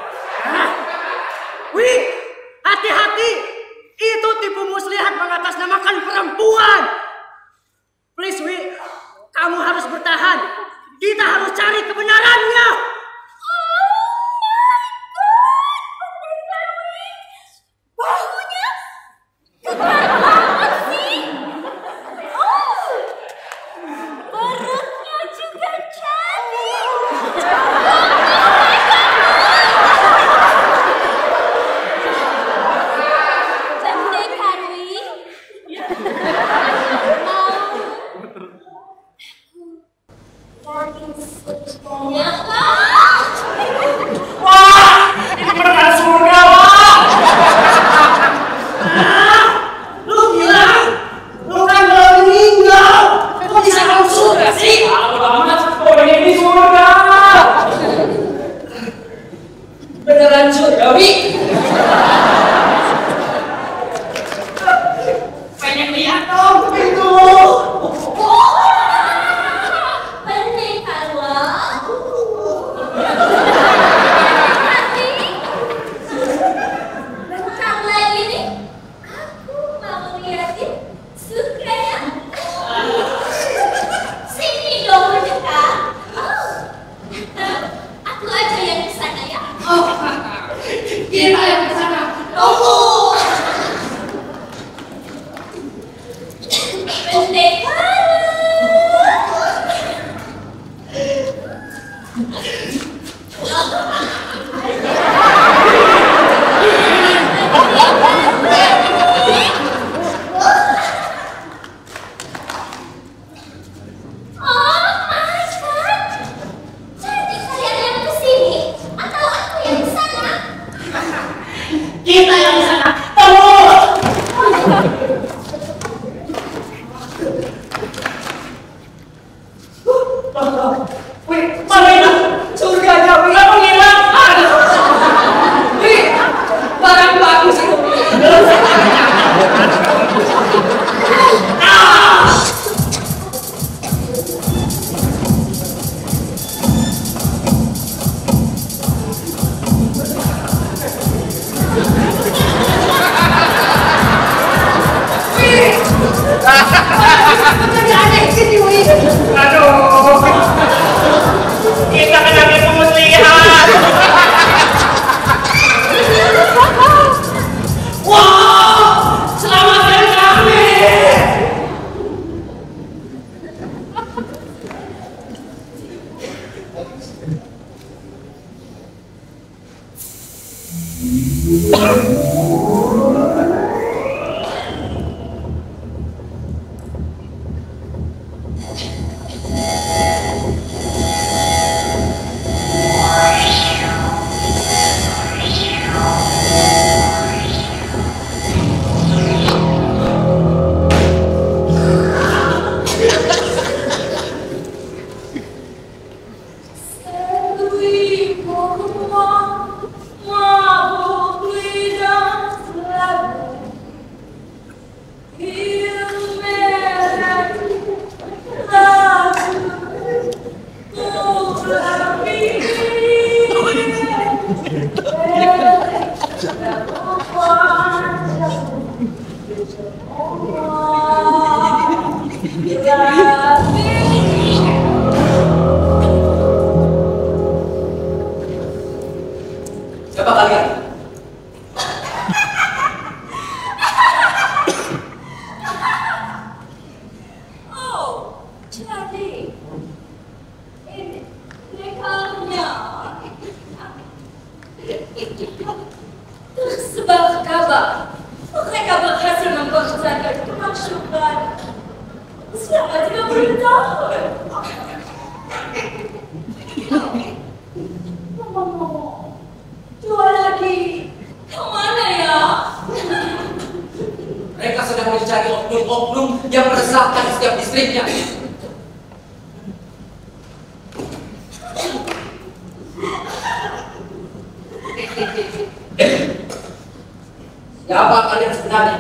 Wih, hati-hati. Itu tipu muslihat mengatasnamakan perempuan. Please, Wi, kamu harus bertahan. Kita harus cari kebenarannya. Bahunya keren banget sih. Oh, perutnya juga cantik. Pendekar Wi, mau yakin surganya? Wah, ini beneran surga, Wah. Lu bilang, lu kan belum meninggal. Kok bisa masuk surga sih? Oh, ini surga. Beneran surga, Wi. Pengen lihat dong itu. Pendekar Wah. Bentar lagi nih, aku mau liatin surganya. Sini dong mendekat. Aku aja yang kesana ya. Kita yang kesana. Tunggu. Pendekar. Oh my God, jadi kalian yang kesini atau aku yang kesana? Kita yang kesana. Tunggu. Wih, mana itu? Surganya, Wih. Kamu hilang. Wih, barang bagus itu. Aduh, kita kena tipu muslihat. Wow, selamatkan kami. Siapa kalian? Oh, jadi ini rekalnya. Tersebar kabar mereka berhasil mempertahankan kemasukan Dua lagi. Kemana ya? Mereka sedang mencari oknum-oknum yang meresahkan setiap distriknya. Siapa kalian sebenarnya?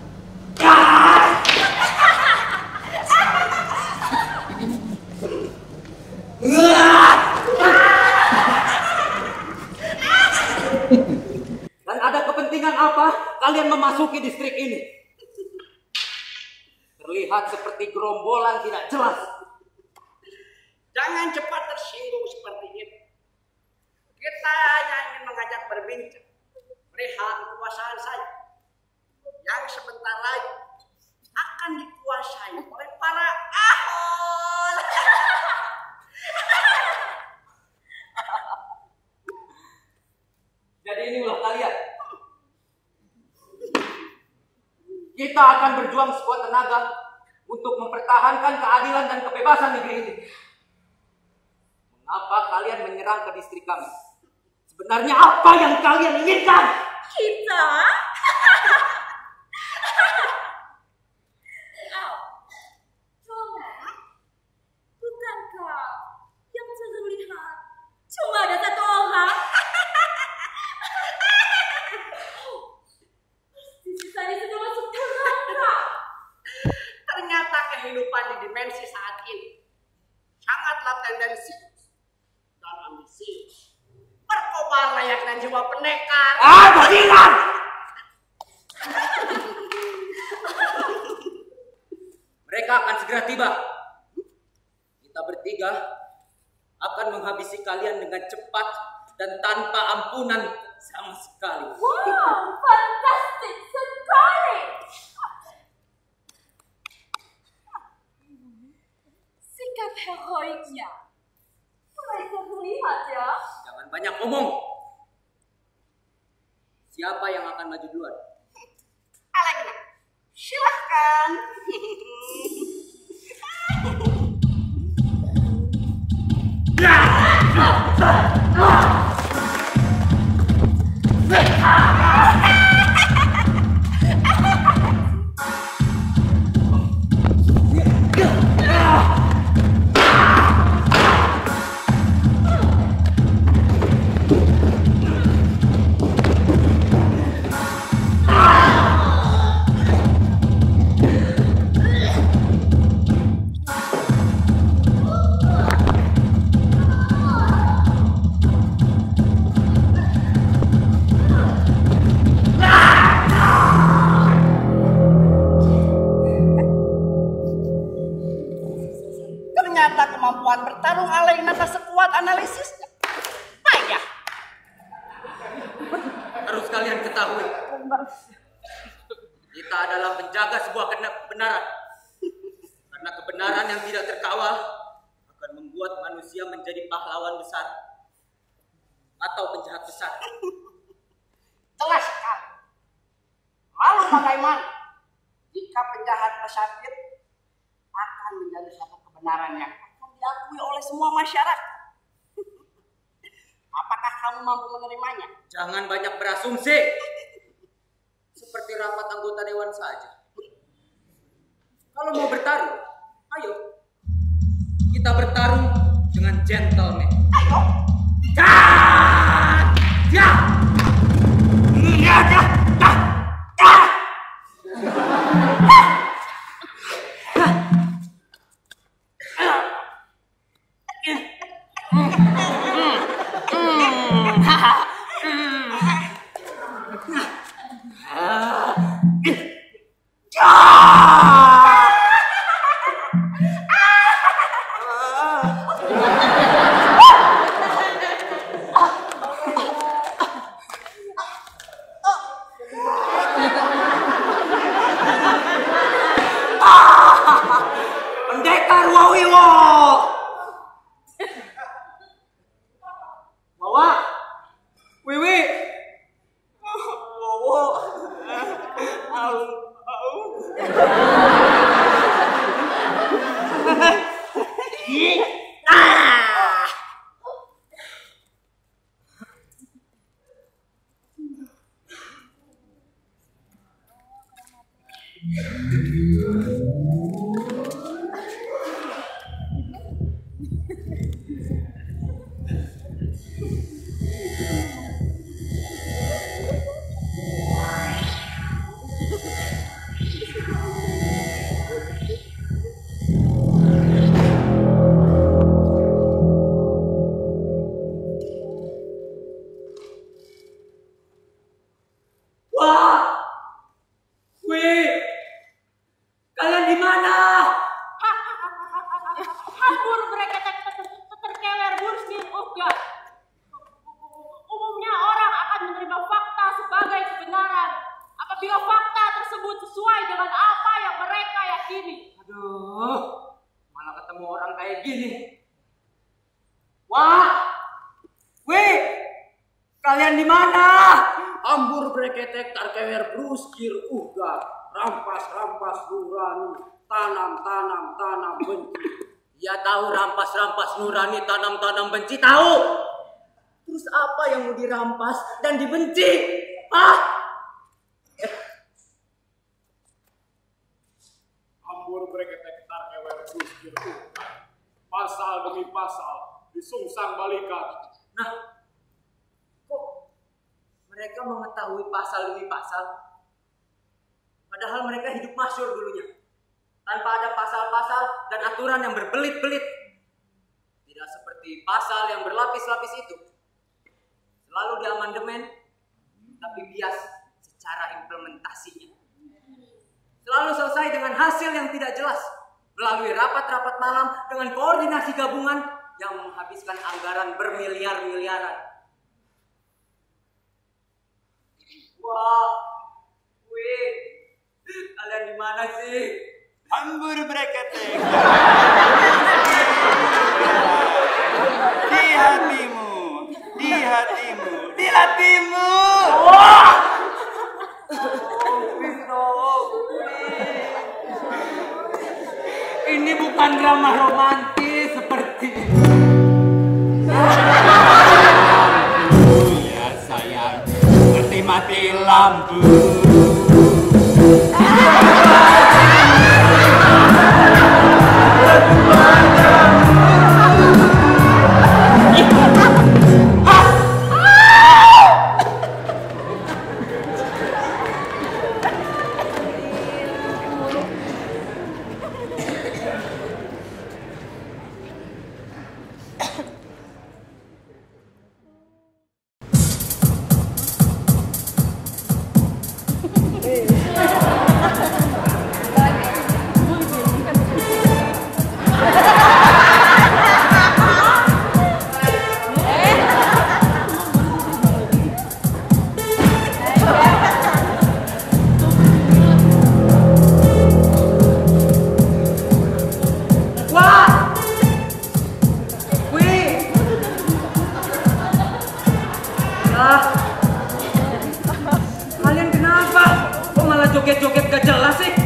Dan ada kepentingan apa kalian memasuki distrik ini? Terlihat seperti gerombolan tidak jelas. Jangan cepat tersinggung seperti itu. Kita hanya ingin mengajak berbincang perihal kekuasaan saya yang sebentar lagi akan dikuasai oleh para ahol. Jadi inilah kalian. Kita akan berjuang sekuat tenaga untuk mempertahankan keadilan dan kebebasan negeri ini. Mengapa kalian menyerang ke distrik kami? Sebenarnya apa yang kalian inginkan? Kita? Bukankah yang terlihat cuma ada satu orang? Sisanya sudah masuk neraka. Ternyata kehidupan di dimensi saat ini sangatlah tendensius dan ambisius. Berkobar layaknya jiwa pendekar. Bajingan! Mereka akan segera tiba. Kita bertiga akan menghabisi kalian dengan cepat dan tanpa ampunan sama sekali. Wow, fantastik sekali. Sikap heroiknya mulai terlihat ya. Jangan banyak ngomong. Siapa yang akan maju duluan? Alena, silahkan. Ternyata kemampuan bertarung Alena tak sekuat analisisnya. Payah. Harus kalian ketahui, kita adalah penjaga sebuah kebenaran. Karena kebenaran yang tidak terkawal akan membuat manusia menjadi pahlawan besar atau penjahat besar. Jelas sekali. Lalu bagaimana jika penjahat pesakit akan menjadi satu kebenaran yang akan diakui oleh semua masyarakat? Apakah kamu mampu menerimanya? Jangan banyak berasumsi. Seperti rapat anggota dewan saja. Kalau mau bertarung, ayo. Kita bertarung dengan gentleman. Ayo. Pendekar Wawiwo. Wawa. Wiwi. Wowo. Au. Kalian di mana? Ambur breketek tarkewer bruskir uga, rampas nurani, tanam benci. Ya tahu rampas nurani, tanam benci, tahu? Terus apa yang mau dirampas dan dibenci? Ambur breketek tarkewer bruskir uga, pasal demi pasal disungsang balikan. Nah, mereka mengetahui pasal demi pasal, padahal mereka hidup masyhur dulunya, tanpa ada pasal-pasal dan aturan yang berbelit-belit. Tidak seperti pasal yang berlapis-lapis itu, selalu diamandemen, tapi bias secara implementasinya. Selalu selesai dengan hasil yang tidak jelas, melalui rapat-rapat malam dengan koordinasi gabungan yang menghabiskan anggaran bermiliar-miliaran. Wah, kalian di mana sih? Ambur breketek. Di hatimu. Wah! Ini bukan drama romantis seperti itu. Ya sayang, mati lampu. Kalian kenapa? Kok malah joget-joget gak jelas sih?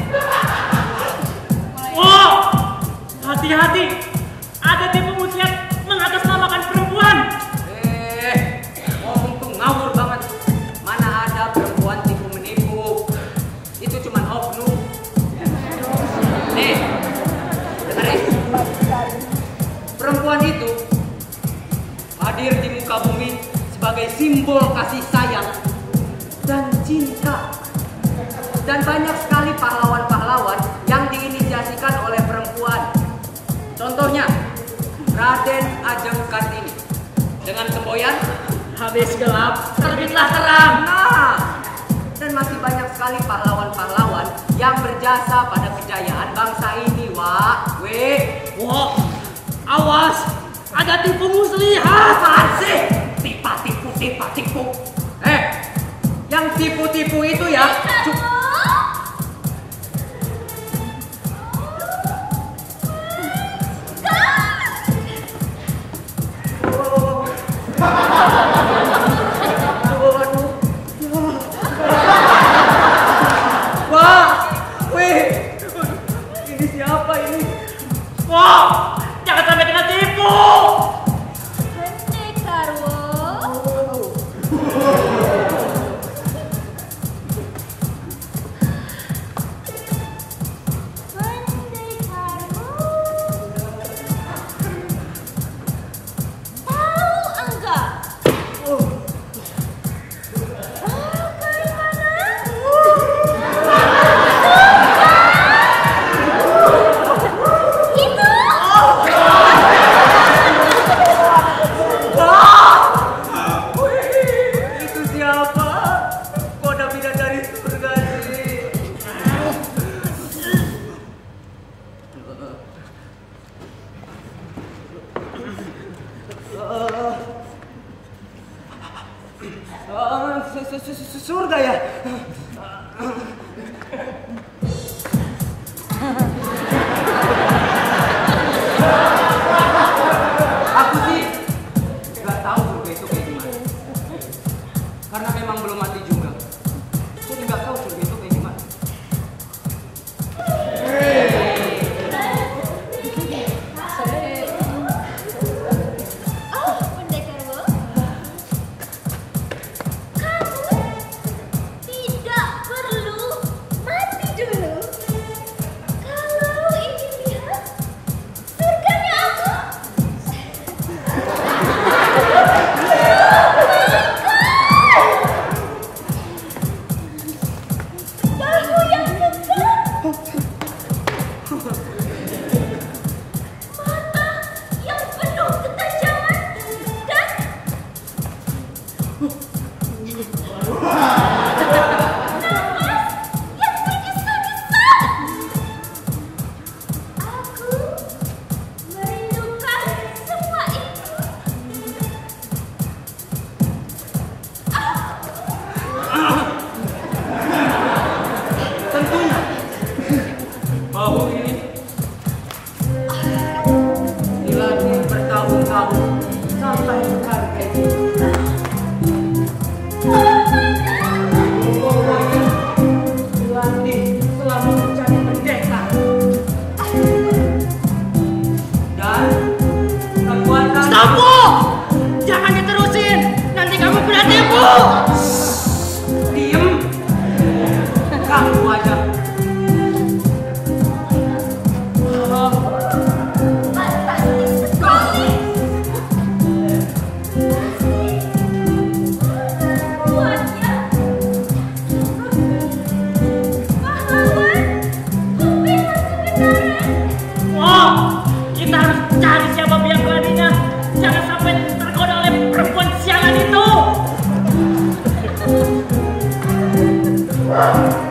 Oh, hati-hati, ada tipu muslihat mengatasnamakan perempuan. Ngomong tuh ngawur banget. Mana ada perempuan tipu menipu? Itu cuman oknum. Nih, dengerin. Perempuan itu hadir di muka bumi sebagai simbol kasih sayang dan cinta. Dan banyak sekali pahlawan-pahlawan yang diinisiasikan oleh perempuan. Contohnya, Raden Ajeng Kartini. Dengan semboyan, habis gelap, terbitlah terang. Nah, dan masih banyak sekali pahlawan-pahlawan yang berjasa pada kejayaan bangsa ini, Wak. Wah, awas, ada tipu muslihat. Asik, tipu. Yang tipu-tipu itu ya. Wah, jangan sampai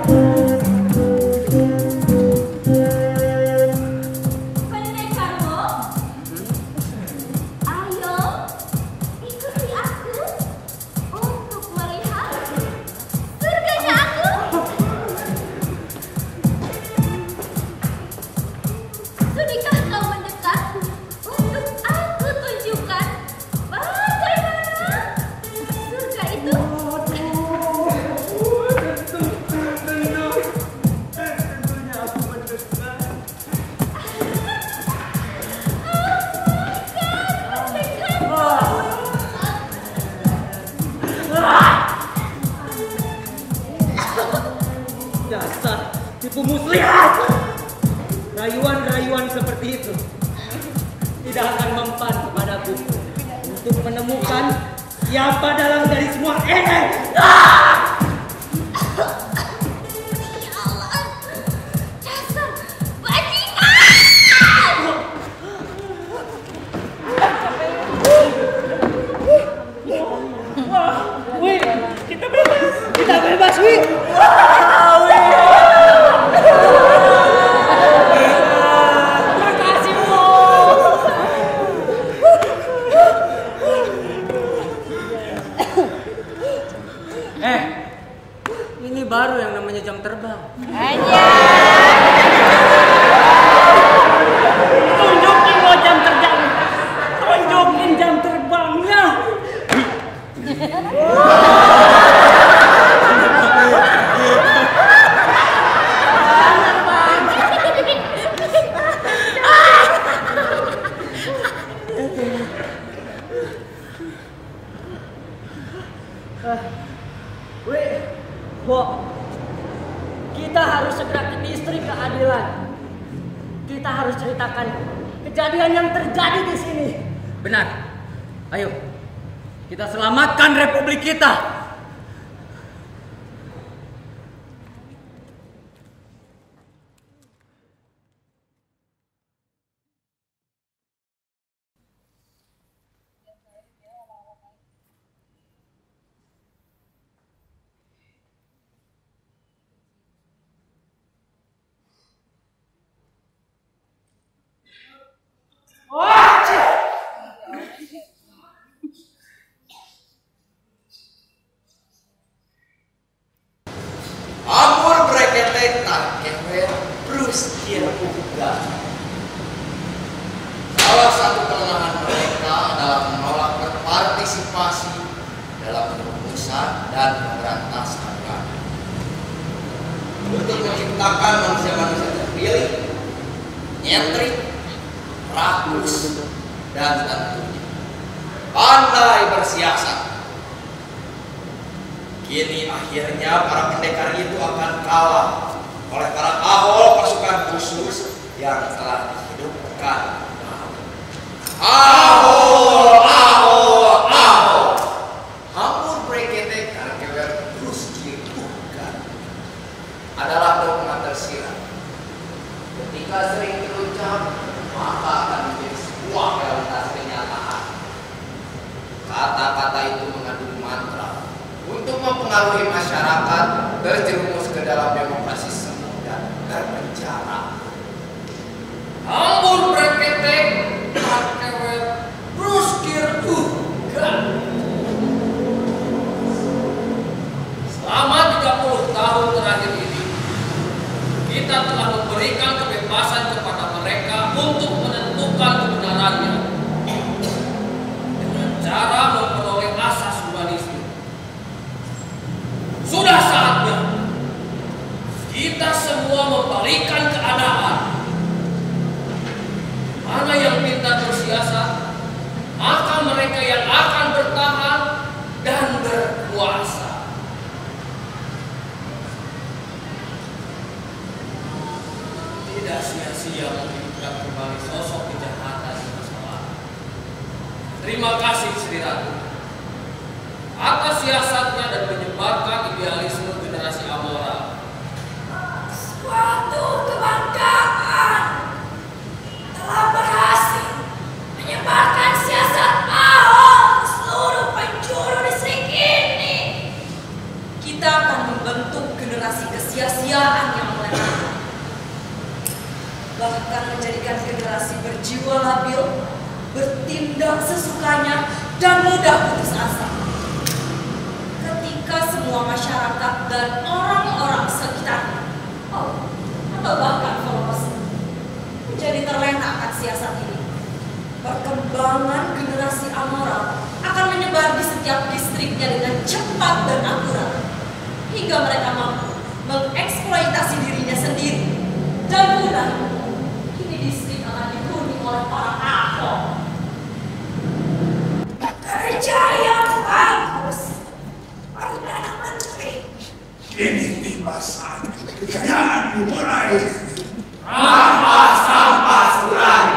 Dasar tipu muslihat. Rayuan-rayuan seperti itu tidak akan mempan kepadaku untuk menemukan siapa dalam dari semua ini. Kita bebas, Wi. Makasih, Bu. Ini baru yang namanya jam terbang. Tunjukin lo jam terbang. Tunjukin jam terbangnya. Kita harus segera ke distrik keadilan. Kita harus ceritakan kejadian yang terjadi di sini. Benar. Ayo, kita selamatkan republik kita. Amur brekete tarkewe bruskir uga. Salah satu kelemahan mereka adalah menolak berpartisipasi dalam perumusan dan pemberantasan HAM. Untuk menciptakan manusia-manusia terpilih, nyentrik, rakus, dan tentunya pandai bersiasat. Kini akhirnya para pendekar itu akan kalah oleh para ahol pasukan khusus yang telah dihidupkan. Ahol, ahol, ahol. Hampur brekete karkewer terus dibuka adalah dogma tersirat. Ketika sering terucap, maka akan menjadi sebuah realitas kenyataan. Kata-kata itu mengandung mantra untuk mempengaruhi masyarakat terjerumus ke dalam demokrasi semu dan berpenjara. Ambur brekete karkewe bruskir uga. Selama 30 tahun terakhir ini, kita telah memberikan kebebasan kepada mereka untuk menentukan kebenarannya dengan cara memperoleh asas humanisme. Sudah saatnya kita semua membalikkan keadaan. Mana yang pintar bersiasat, maka mereka yang akan bertahan dan berkuasa. Tidak sia-sia menghidupkan kembali sosok kejahatan di masa lalu. Terima kasih Sri Ratu atas siasatnya dan menyebarkan idealisme generasi amoral. Suatu kebanggaan telah berhasil menyebarkan siasat ahol ke seluruh penjuru distrik ini. Kita akan membentuk generasi kesiasatan kesia-siaan yang melelahkan. Bahkan menjadikan generasi berjiwa labil, bertindak sesukanya, dan mudah putus asa. Ketika semua masyarakat dan orang-orang sekitarnya, atau bahkan followers, menjadi terlena akan siasat ini, perkembangan generasi amoral akan menyebar di setiap distriknya dengan cepat dan akurat, hingga mereka mampu mengeksploitasi dirinya sendiri. Dan mudah, kini distrik akan dihuni oleh para ahok. Kerja yang bagus, Perdana Menteri. Ini tiba saat kekayaan dimulai. Rampas rampas Surani.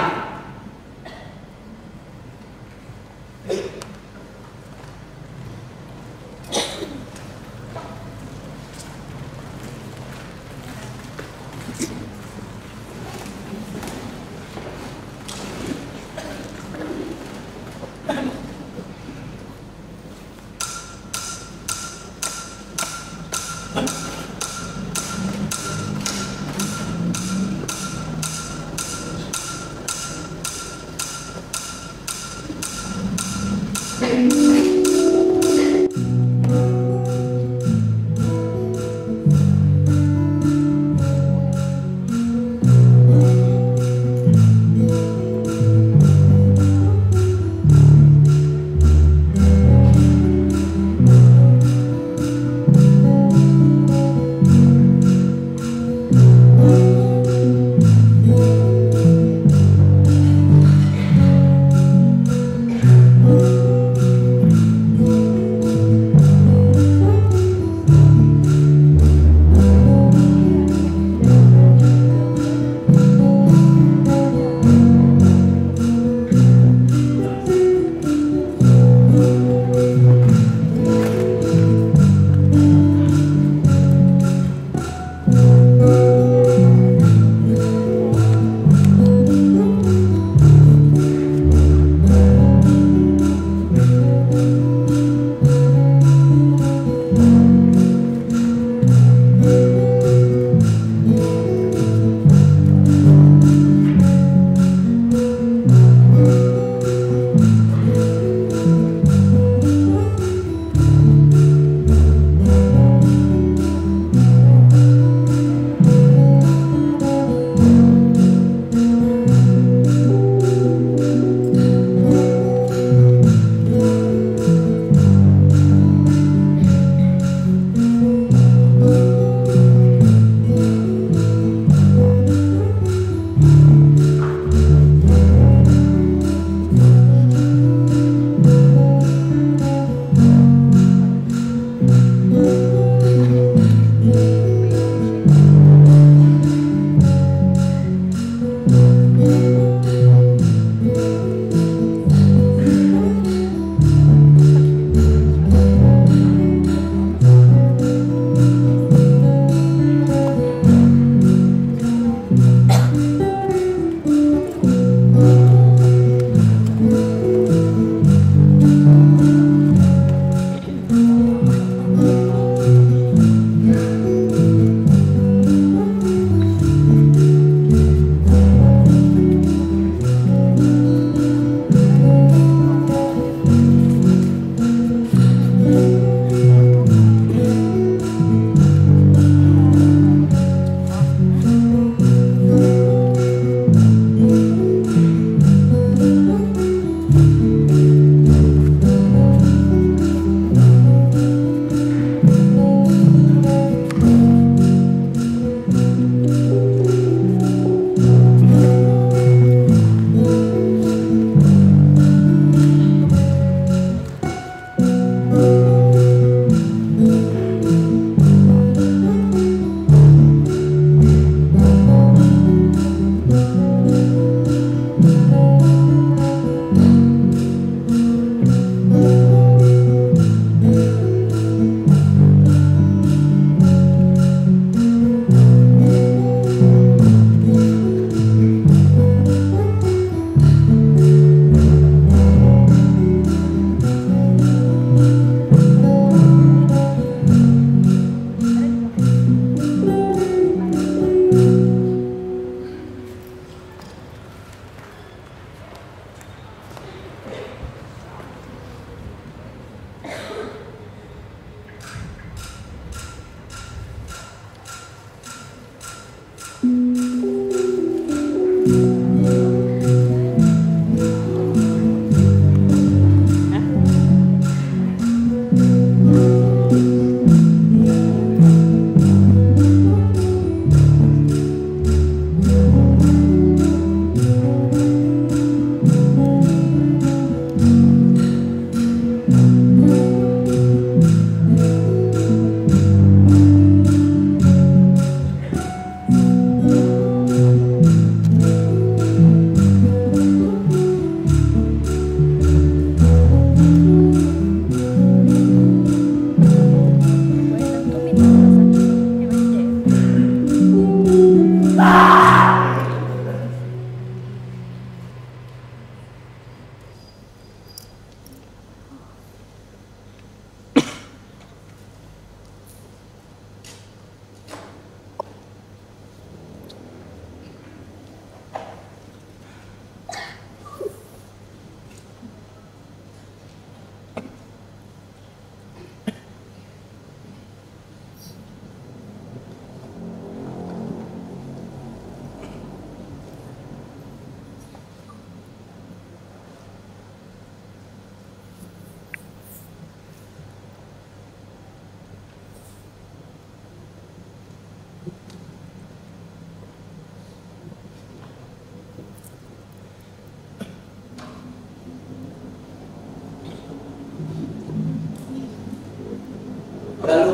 Lalu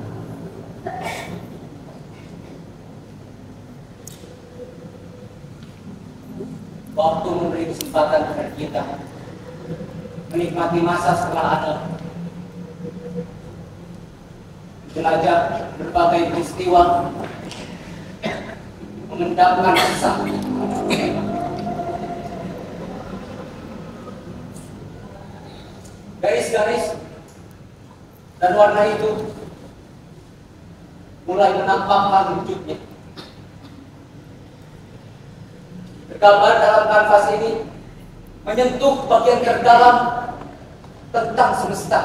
waktu memberi kesempatan kepada kita menikmati masa setelah ada, belajar berbagai peristiwa, mengendapkan kisah, garis-garis dan warna itu mulai menampakkan wujudnya. Gambar dalam kanvas ini menyentuh bagian terdalam tentang semesta.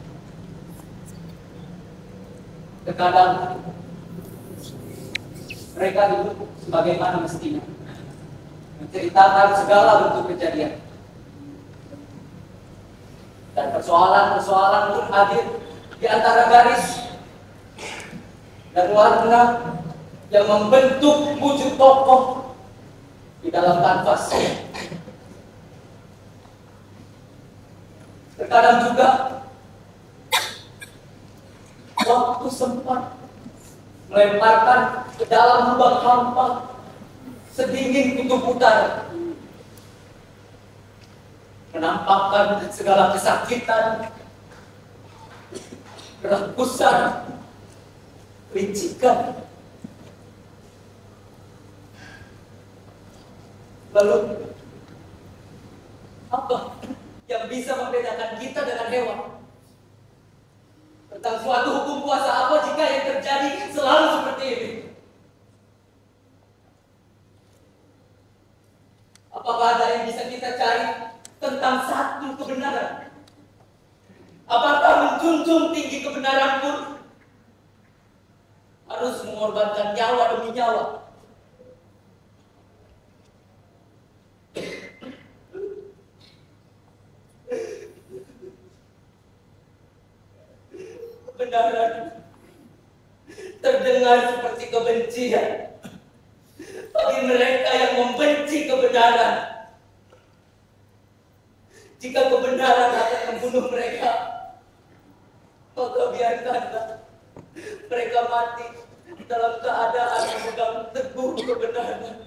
Terkadang mereka duduk sebagaimana mestinya, menceritakan segala bentuk kejadian. Dan persoalan-persoalan pun hadir di antara garis dan warna yang membentuk wujud tokoh di dalam kanvas. Terkadang juga waktu sempat melemparkan ke dalam lubang hampa sedingin kutub utara, menampakkan segala kesakitan, kerakusan, ricikan. Lalu, apa yang bisa membedakan kita dengan hewan? Tentang suatu hukum kuasa apa jika yang terjadi selalu seperti ini? Apakah ada yang bisa kita cari tentang satu kebenaran? Apakah menjunjung tinggi kebenaran pun harus mengorbankan nyawa demi nyawa? Kebenaran terdengar seperti kebencian bagi mereka yang membenci kebenaran. Jika kebenaran akan membunuh mereka, maka biarkanlah mereka mati dalam keadaan memegang teguh kebenaran.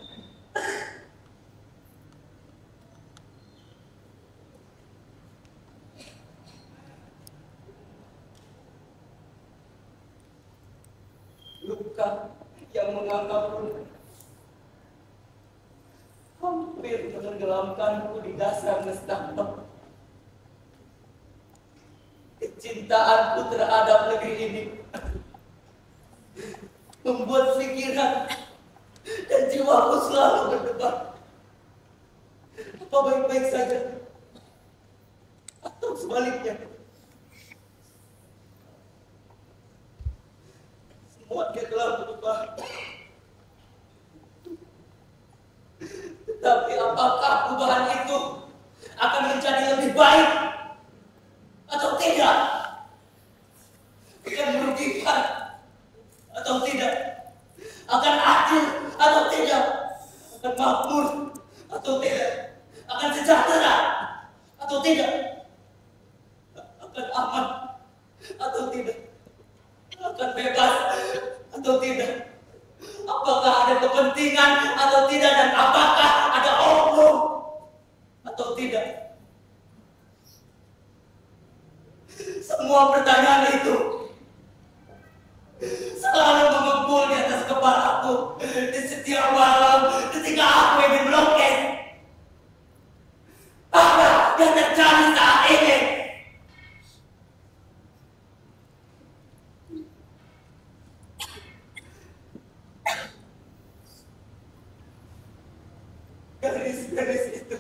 Luka yang menganggap hampir menenggelamkanku di dasar nestapa. Kecintaanku terhadap negeri ini membuat pikiran dan jiwaku selalu berdebar. Apa baik-baik saja? Atau sebaliknya? Semuanya telah berubah. Tetapi apakah perubahan itu akan menjadi lebih baik atau tidak? Akan merugikan atau tidak? Akan adil atau tidak? Akan makmur atau tidak? Akan sejahtera atau tidak? Akan aman atau tidak? Akan bebas atau tidak? Apakah ada kepentingan atau tidak? Dan apakah ada oknum atau tidak? Semua pertanyaan itu selalu mengepul di atas kepalaku di setiap malam ketika aku ingin melukis. Apa yang terjadi saat ini? Garis-garis itu,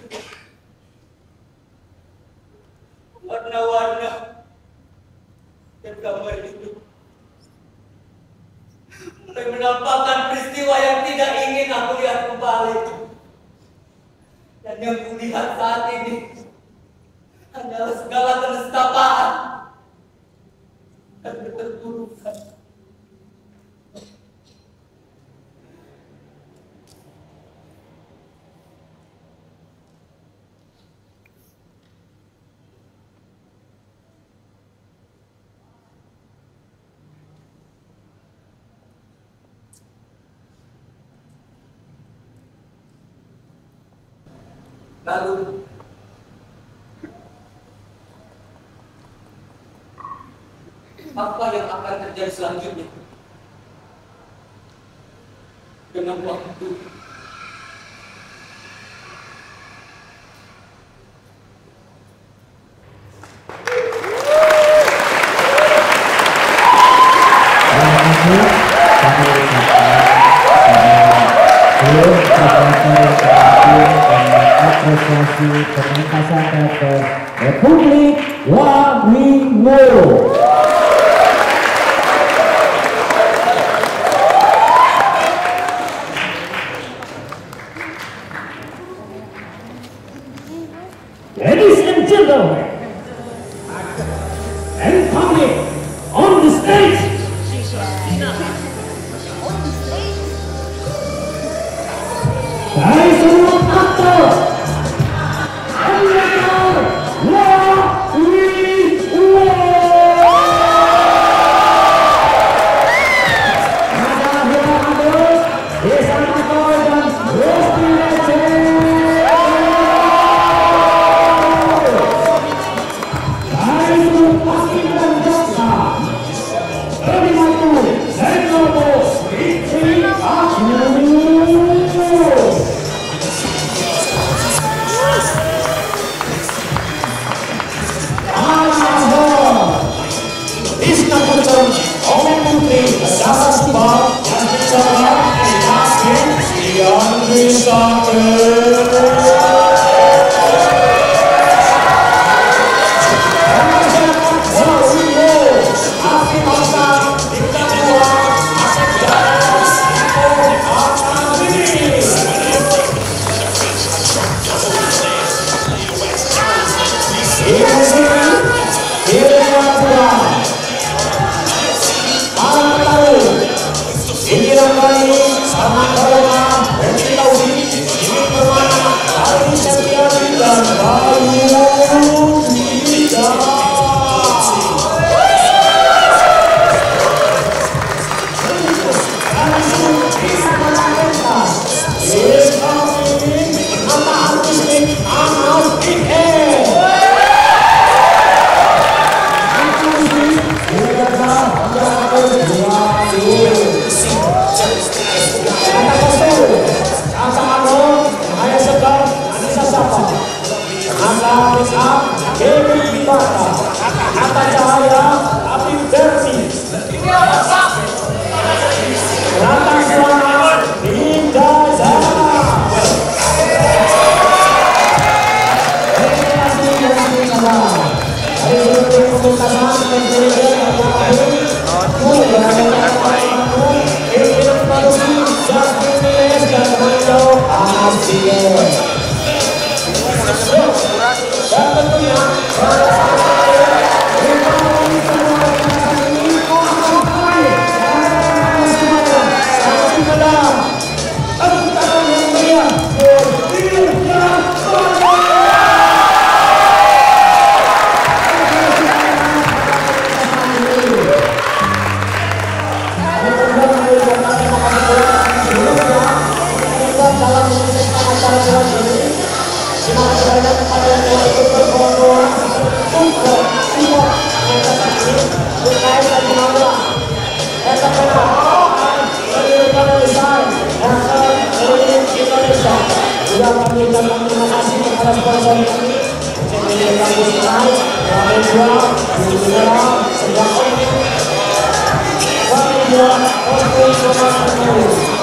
warna-warna dan gambar itu mulai menampakkan peristiwa yang tidak ingin aku lihat kembali. Dan yang kulihat saat ini adalah segala kenestapaan dan keterpurukan. Lalu apa yang akan terjadi selanjutnya dengan waktu? Apresiasi pementasan teater Republik Waringin. Ladies and gentlemen, and coming on the stage, dari semua aktor Terima kasih.